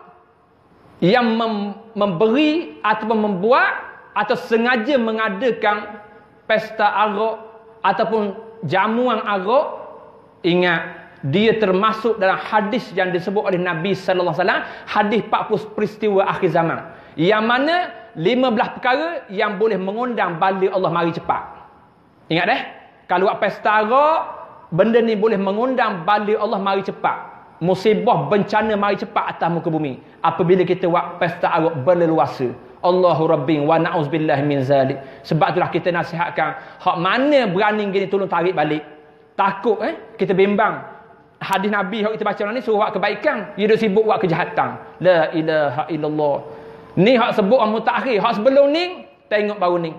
yang memberi ataupun membuat atau sengaja mengadakan pesta arak ataupun jamuan arak, ingat dia termasuk dalam hadis yang disebut oleh Nabi sallallahu alaihi wasallam, hadis 40 peristiwa akhir zaman. Yang mana 15 perkara yang boleh mengundang bala Allah mari cepat. Ingat kalau buat pesta arak, benda ni boleh mengundang bala Allah mari cepat. Musibah bencana mari cepat atas muka bumi apabila kita buat pesta arak berleluasa. Allahu Rabbi wa na'uzubillahi min zalik. Sebab itulah kita nasihatkan, hak mana berani gini tolong tarik balik. Takut kita bimbang. Hadis Nabi yang kita baca ni suruh buat kebaikan, dia duk sibuk buat kejahatan. La ilaha illallah. Ni hak sebut orang mutakhir. Hak sebelum ni tengok baru ni.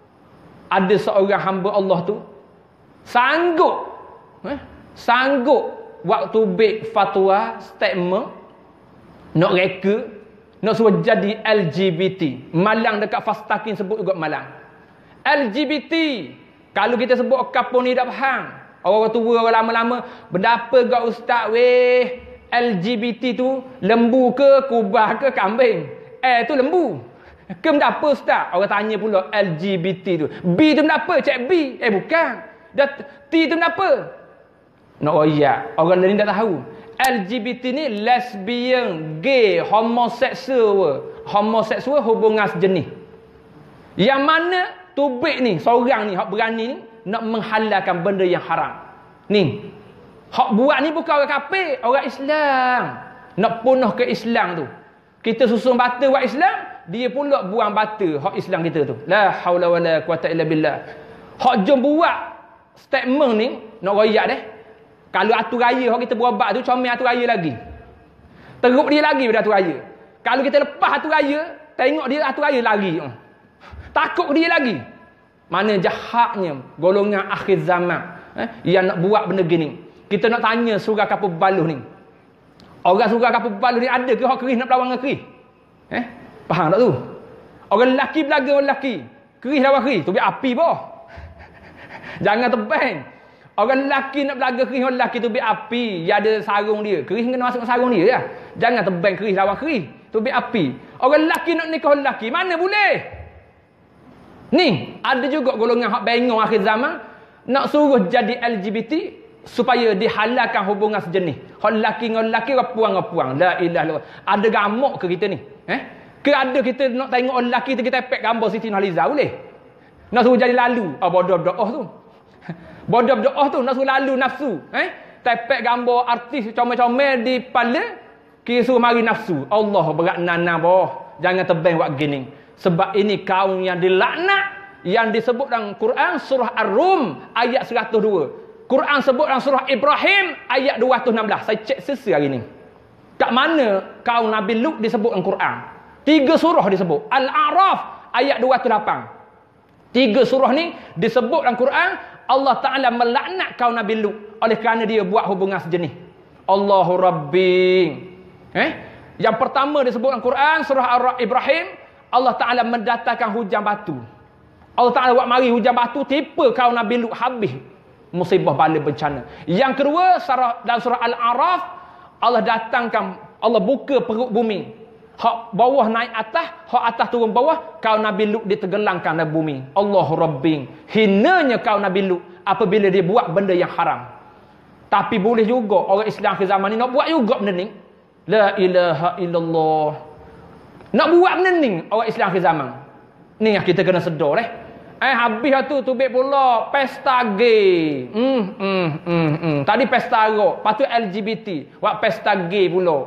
Ada seorang hamba Allah tu sanggup waktu big fatwa statement nak reka, nak suruh jadi LGBT. Malang dekat Fastakin sebut juga malang. LGBT. Kalau kita sebut kapur ni tak faham. Orang tua, orang lama-lama, benda apa gak ustaz weh? LGBT tu lembu ke, kubah ke, kambing? Tu lembu. Ke benda apa ustaz? Orang tanya pula LGBT tu. B tu benda apa? Cik B. Bukan. T tu benda apa? Nak royak. Orang lain tak tahu. LGBT ni lesbian, gay, homoseksual hubungan sejenis. Yang mana tubik ni, seorang ni, hak berani ni, nak menghalalkan benda yang haram. Ni, hak buat ni bukan orang kafir, orang Islam. Nak punah ke Islam tu. Kita susun bata buat Islam, dia pula buang bata hak Islam kita tu. La haula wala quwata illa billah. Hak jom buat statement ni, nak royak Kalau atur raya hak kita berobat tu, comel atur raya lagi. Teruk dia lagi pada atur raya. Kalau kita lepas atur raya, tengok dia atur raya lagi. Takut dia lagi. Mana jahatnya golongan akhir zaman yang nak buat benda gini. Kita nak tanya surah kapal baluh ni. Orang surah kapal baluh ni ada ke hak keris nak berlawan dengan keris? Faham tak tu? Orang lelaki belaga orang lelaki. Keris lawan keris. Tu biar api boh. Jangan tebang. Orang lelaki nak belaga keris orang lelaki tu biar api. Dia ada sarung dia. Keris kena masuk sarung dia ya. Jangan tebang keris lawan keris. Tu biar api. Orang lelaki nak nikah orang lelaki. Mana boleh? Ni, ada juga golongan hak bengong akhir zaman nak suruh jadi LGBT supaya dihalalkan hubungan sejenis. Hak lelaki dengan lelaki, orang puang. La ilaha illallah. Ada gamuk ke kita ni? Ke ada kita nak tengok orang lelaki tu kita pek gambar Siti Nurhaliza boleh? Nak suruh jadi lalu. Bodoh berdoa tu. Bodoh berdoa tu nak suruh lalu nafsu. Tepek gambar artis comel-comel di kepala, kira suruh mari nafsu. Allah berat nana boh. Jangan tebang buat gini. Sebab ini kaum yang dilaknat, yang disebut dalam Quran surah Ar-Rum ayat 102. Quran sebut dalam surah Ibrahim ayat 216. Saya cek sesa hari ni. Kat mana kaum Nabi Lut disebut dalam Quran? 3 surah disebut. Al-A'raf ayat 208. 3 surah ni disebut dalam Quran. Allah Ta'ala melaknat kaum Nabi Lut oleh kerana dia buat hubungan sejenis. Allahu Rabbi. Yang pertama disebut dalam Quran surah Ibrahim, Allah Ta'ala mendatangkan hujan batu. Allah Ta'ala buat mari hujan batu, tipa kaum Nabi Lut habis musibah bala bencana. Yang kedua dalam surah Al-A'raf, Allah datangkan, Allah buka perut bumi. Hak bawah naik atas, hak atas turun bawah, kaum Nabi Lut ditenggelamkan dalam bumi. Allahu Rabbi. Hinanya kaum Nabi Lut apabila dia buat benda yang haram. Tapi boleh juga orang Islam akhir zaman ni nak buat juga benda ni. La ilaha illallah. Nak buat benda ni orang Islam akhir zaman. Ni yang kita kena sedar habis tu tubik pula pesta gay. Tadi pesta rock, lepas tu LGBT, buat pesta gay pula.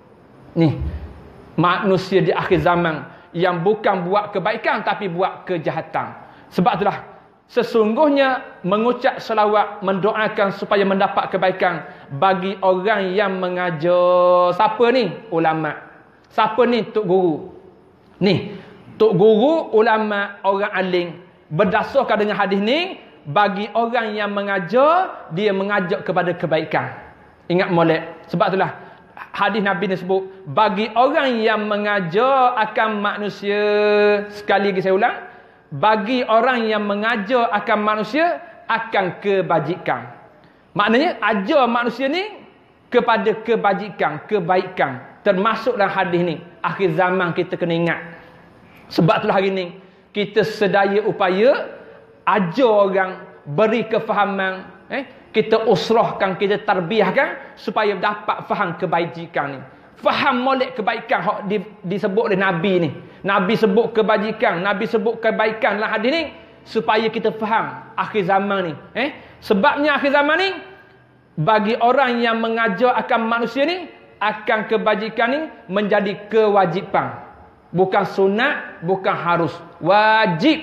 Ni manusia di akhir zaman yang bukan buat kebaikan tapi buat kejahatan. Sebab itulah sesungguhnya mengucap selawat, mendoakan supaya mendapat kebaikan bagi orang yang mengajar. Siapa ni? Ulama. Siapa ni? Tok guru. Ni tok guru, ulama, orang alim. Berdasarkan dengan hadis ni, bagi orang yang mengajar, dia mengajak kepada kebaikan. Ingat molek. Sebab itulah hadis Nabi ni sebut, bagi orang yang mengajar akan manusia, sekali lagi saya ulang, bagi orang yang mengajar akan manusia akan kebajikan. Maknanya ajar manusia ni kepada kebajikan, kebaikan. Termasuk dalam hadis ni. Akhir zaman kita kena ingat. Sebab itulah hari ni kita sedaya upaya ajar orang, beri kefahaman, kita usrahkan, kita tarbiyahkan supaya dapat faham kebajikan ni. Faham molek kebaikan hak disebut oleh Nabi ni. Nabi sebut kebajikan, Nabi sebut kebaikan dalam hadis ni supaya kita faham akhir zaman ni. Sebabnya akhir zaman ni bagi orang yang mengajar akan manusia ni, akan kebajikan ni menjadi kewajipan. Bukan sunat, bukan harus. Wajib.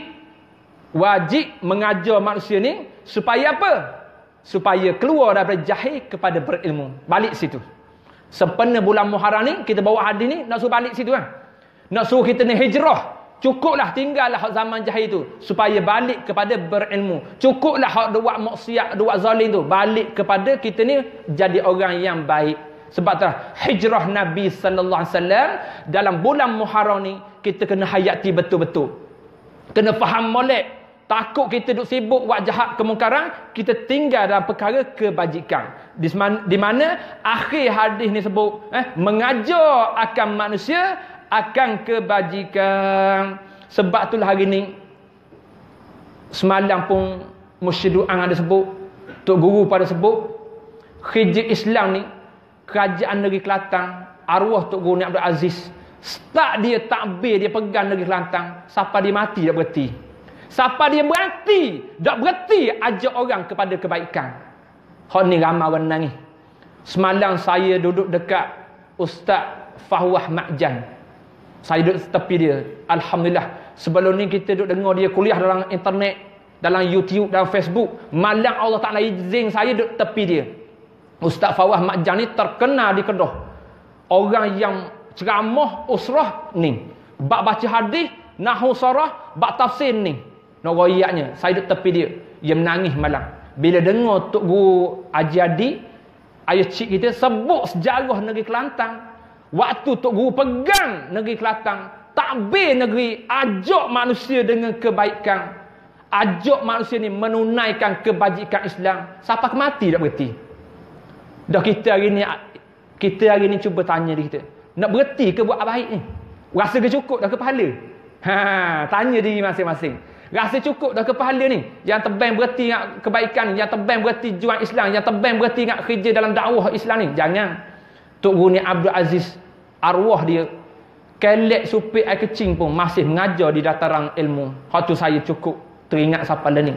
Wajib mengajar manusia ni supaya apa? Supaya keluar daripada jahil kepada berilmu. Balik situ. Sempena bulan Muharram ni, kita bawa hadis ni, nak suruh balik situ kan. Nak suruh kita ni hijrah. Cukuplah tinggallah zaman jahil tu. Supaya balik kepada berilmu. Cukuplah hak buat maksiat, buat zalim tu. Balik kepada kita ni jadi orang yang baik. Sebab tu hijrah Nabi sallallahu alaihi wasallam dalam bulan Muharram ni kita kena hayati betul-betul. Kena faham molek. Takut kita duk sibuk buat jahat kemungkaran, kita tinggal dalam perkara kebajikan. Di mana akhir hadis ni sebut mengajar akan manusia akan kebajikan. Sebab itulah hari ni semalam pun Musyidu'an ada sebut, Tok Guru pada sebut, Khidr Islam ni, kerajaan negeri Kelantan, arwah Tok Guru Ni Abdul Aziz, start dia takbir, dia pegang negeri Kelantan, siapa dia mati tak berhenti. Siapa dia berhenti tak berhenti ajak orang kepada kebaikan. Hak ni ramai orang nangis. Semalam saya duduk dekat Ustaz Fahwah Makjan. Saya duduk tepi dia. Alhamdulillah. Sebelum ni kita duduk dengar dia kuliah dalam internet, dalam YouTube, dalam Facebook. Malam Allah Ta'ala izin saya duduk tepi dia. Ustaz Fawah Makjan ni terkenal di Kedah. Orang yang ceramah usrah ni. Bab baca hadis, nahwu sarah, bab tafsir ni. Nak royaknya. Saya duduk tepi dia. Dia menangis malam. Bila dengar Tok Guru Haji Adi, ayah cik kita sebut sejarah negeri Kelantan. Waktu Tok Guru pegang negeri Kelantan, takbir negeri, ajak manusia dengan kebaikan. Ajak manusia ni menunaikan kebajikan Islam. Siapa mati tak berhenti. Dah kita hari ni cuba tanya diri kita. Nak berhenti ke buat baik ni? Rasa ke cukup dah ke pahala? Tanya diri masing-masing. Rasa cukup dah ke pahala ni? Yang tebang berhenti nak kebaikan ni, yang tebang berhenti jual Islam, yang tebang berhenti nak kerja dalam dakwah Islam ni. Jangan. Tok Guru Ni Abdul Aziz, arwah dia kelek supik air kecing pun masih mengajar di dataran ilmu. Hak tu saya cukup. Teringat siapa lah ni?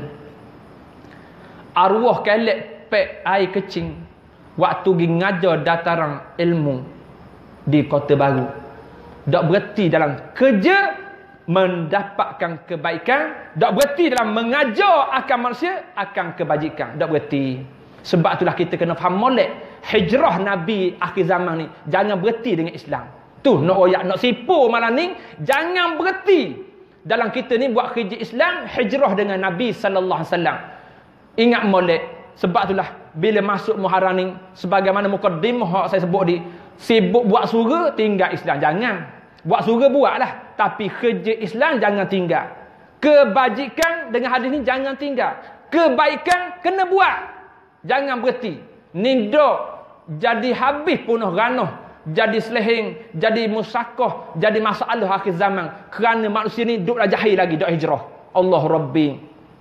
Arwah kelek pek air kecing waktu pergi ngajar dataran ilmu di Kota Baru. Tak berhenti dalam kerja mendapatkan kebaikan, tak berhenti dalam mengajar akan manusia akan kebajikan, tak berhenti. Sebab itulah kita kena faham molek hijrah Nabi akhir zaman ni. Jangan berhenti dengan Islam. Tu nak oyak, nak sipu malam ni, jangan berhenti dalam kita ni buat kerja Islam, hijrah dengan Nabi sallallahu alaihi wasallam. Ingat molek. Sebab itulah bila masuk Muharram ni, sebagaimana mukadimah saya sebut di, sibuk buat surga, tinggal Islam. Jangan. Buat surga buatlah, tapi kerja Islam jangan tinggal. Kebajikan dengan hadis ni jangan tinggal. Kebaikan kena buat. Jangan berhenti. Ni dok jadi habis punah ranah, jadi selehing, jadi musakoh, jadi masalah akhir zaman. Kerana manusia ni duk dah jahil lagi, duk hijrah. Allah Rabbi.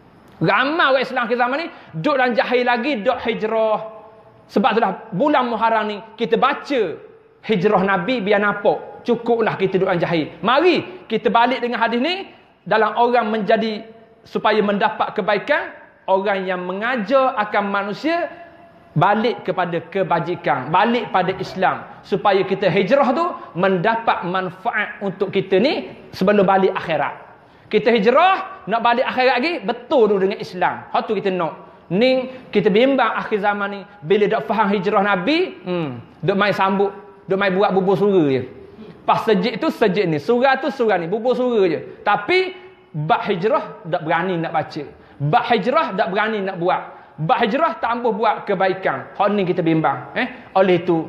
Ramai orang Islam akhir zaman ni duk dan jahil lagi, duk hijrah. Sebab itulah bulan Muharram ni kita baca hijrah Nabi biar nampak. Cukuplah kita duk dan jahil. Mari kita balik dengan hadis ni dalam orang menjadi supaya mendapat kebaikan, orang yang mengajar akan manusia balik kepada kebajikan, balik pada Islam, supaya kita hijrah tu mendapat manfaat untuk kita ni sebelum balik akhirat. Kita hijrah nak balik akhirat lagi betul dulu dengan Islam. Hak tu kita nak. Ni kita bimbang akhir zaman ni bila dak faham hijrah Nabi, duk main sambut, duk main buat bubur surga je. Pas sejik tu sejik ni, surah tu surah ni, bubur surga je. Tapi bab hijrah tak berani nak baca. Bab hijrah tak berani nak buat. Bab hijrah tak ambuh buat kebaikan. Hal ni kita bimbang. Oleh itu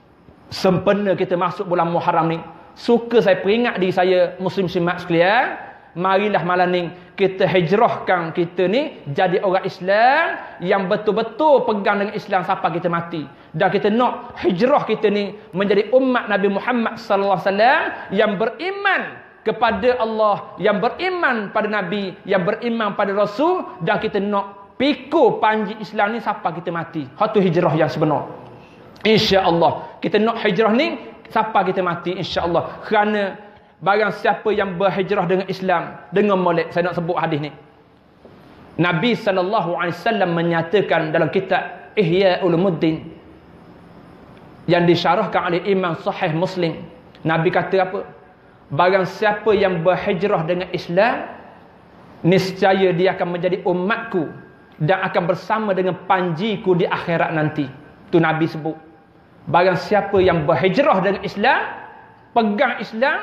sempena kita masuk bulan Muharram ni, suka saya peringat diri saya muslim-muslimat sekalian, marilah malam ni kita hijrahkan kita ni jadi orang Islam yang betul-betul pegang dengan Islam sampai kita mati. Dan kita nak hijrah kita ni menjadi umat Nabi Muhammad sallallahu alaihi wasallam yang beriman kepada Allah, yang beriman pada Nabi, yang beriman pada Rasul, dan kita nak pikul panji Islam ni sampai kita mati. Hatu hijrah yang sebenar. Insya-Allah kita nak hijrah ni sampai kita mati, insya-Allah. Kerana barang siapa yang berhijrah dengan Islam, dengan molek, saya nak sebut hadis ni. Nabi sallallahu alaihi wasallam menyatakan dalam kitab Ihya Ulumuddin yang disyarahkan oleh Imam Sahih Muslim. Nabi kata apa? Barang siapa yang berhijrah dengan Islam, niscaya dia akan menjadi umatku dan akan bersama dengan panjiku di akhirat nanti. Tu Nabi sebut. Barang siapa yang berhijrah dengan Islam, pegang Islam,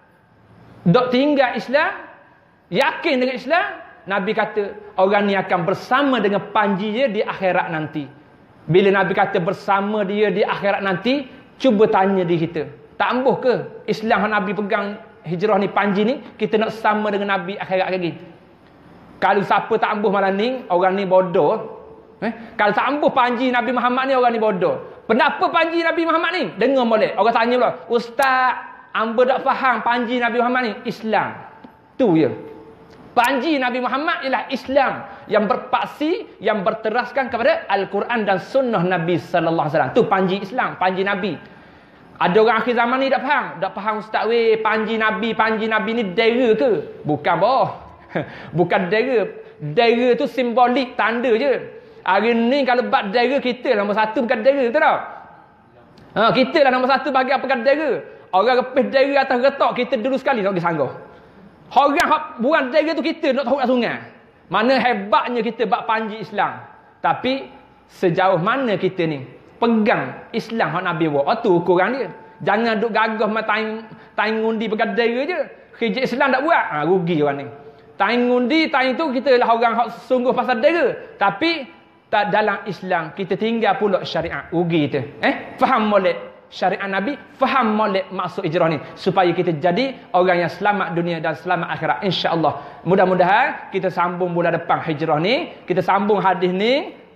dok tinggal Islam, yakin dengan Islam, Nabi kata orang ni akan bersama dengan panji dia di akhirat nanti. Bila Nabi kata bersama dia di akhirat nanti, cuba tanya diri kita, tak ambuh ke Islam yang Nabi pegang hijrah ni, panji ni, kita nak sama dengan Nabi akhirat lagi? Kalau siapa tak ambuh malam ni, orang ni bodoh. Kalau tak ambuh panji Nabi Muhammad ni, orang ni bodoh. Kenapa panji Nabi Muhammad ni? Dengar molek. Orang tanya pula, Ustaz, hamba tak faham panji Nabi Muhammad ni. Islam. Tu je. Panji Nabi Muhammad ialah Islam yang berpaksi, yang berteraskan kepada Al-Quran dan sunnah Nabi sallallahu alaihi wasallam. Tu panji Islam, panji Nabi. Ada orang akhir zaman ni tak faham. Tak faham Ustaz weh, panji Nabi ni dera ke? Bukan boh. Bukan dera. Dera tu simbolik, tanda je. Hari ni kalau bab dera, kita nombor satu bukan dera, betul tak? Kita lah nombor satu bagi apa kan dera. Orang repih dera atas retak, kita dulu sekali nak pergi sanggah. Orang buang dera tu kita nak tahu kat sungai. Mana hebatnya kita bab panji Islam. Tapi sejauh mana kita ni pegang Islam hak Nabi buat. Tu ukuran dia. Jangan duk gagah main ngundi pegang dera je. Kerja Islam tak buat, rugi orang ni. Tain ngundi, tain tu kita lah orang hak sungguh pasal dera. Tapi tak dalam Islam kita tinggal pula syariat, rugi kita. Faham molek syariat Nabi, faham molek maksud hijrah ni, supaya kita jadi orang yang selamat dunia dan selamat akhirat, insya-Allah. Mudah-mudahan kita sambung bulan depan hijrah ni, kita sambung hadis ni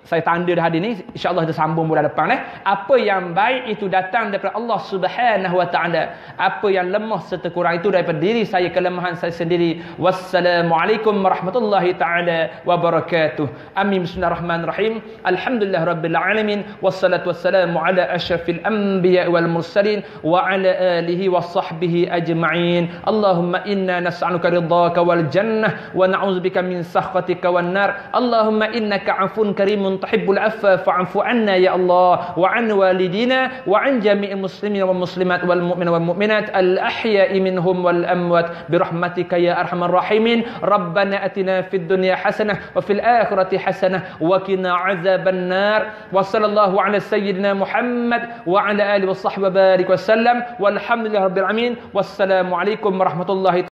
Saya tanda dah hadis ni, insya-Allah kita sambung bulan depan Apa yang baik itu datang daripada Allah Subhanahu wa taala. Apa yang lemah serta kurang itu daripada diri saya, kelemahan saya sendiri. Wassalamualaikum warahmatullahi taala wabarakatuh. Amin. Bismillahirrahmanirrahim. Alhamdulillahirabbil alamin wassalatu wassalamu ala asyrafil anbiya wal mursalin wa ala alihi washabbihi ajma'in. Allahumma inna nas'aluka ridhaka wal jannah wa na'udzubika min sakhatika wan nar. Allahumma innaka 'afun karimun tuhibbul 'afwa fa'fu 'anna ya Allah wa 'an walidina wa 'an jami'il muslimin wal muslimat wal mu'minin wal mu'minat al ahya'i minhum wal amwat bi rahmatika ya arhamar rahimin. Rabbana atina fid dunya hasanah wa fil akhirati hasanah wa qina 'adzaban nar. Wa sallallahu 'ala sayyidina Muhammad wa 'ala alihi wa sahbihi wa barik wa sallam walhamdulillahirabbil alamin. Wassalamu alaikum warahmatullahi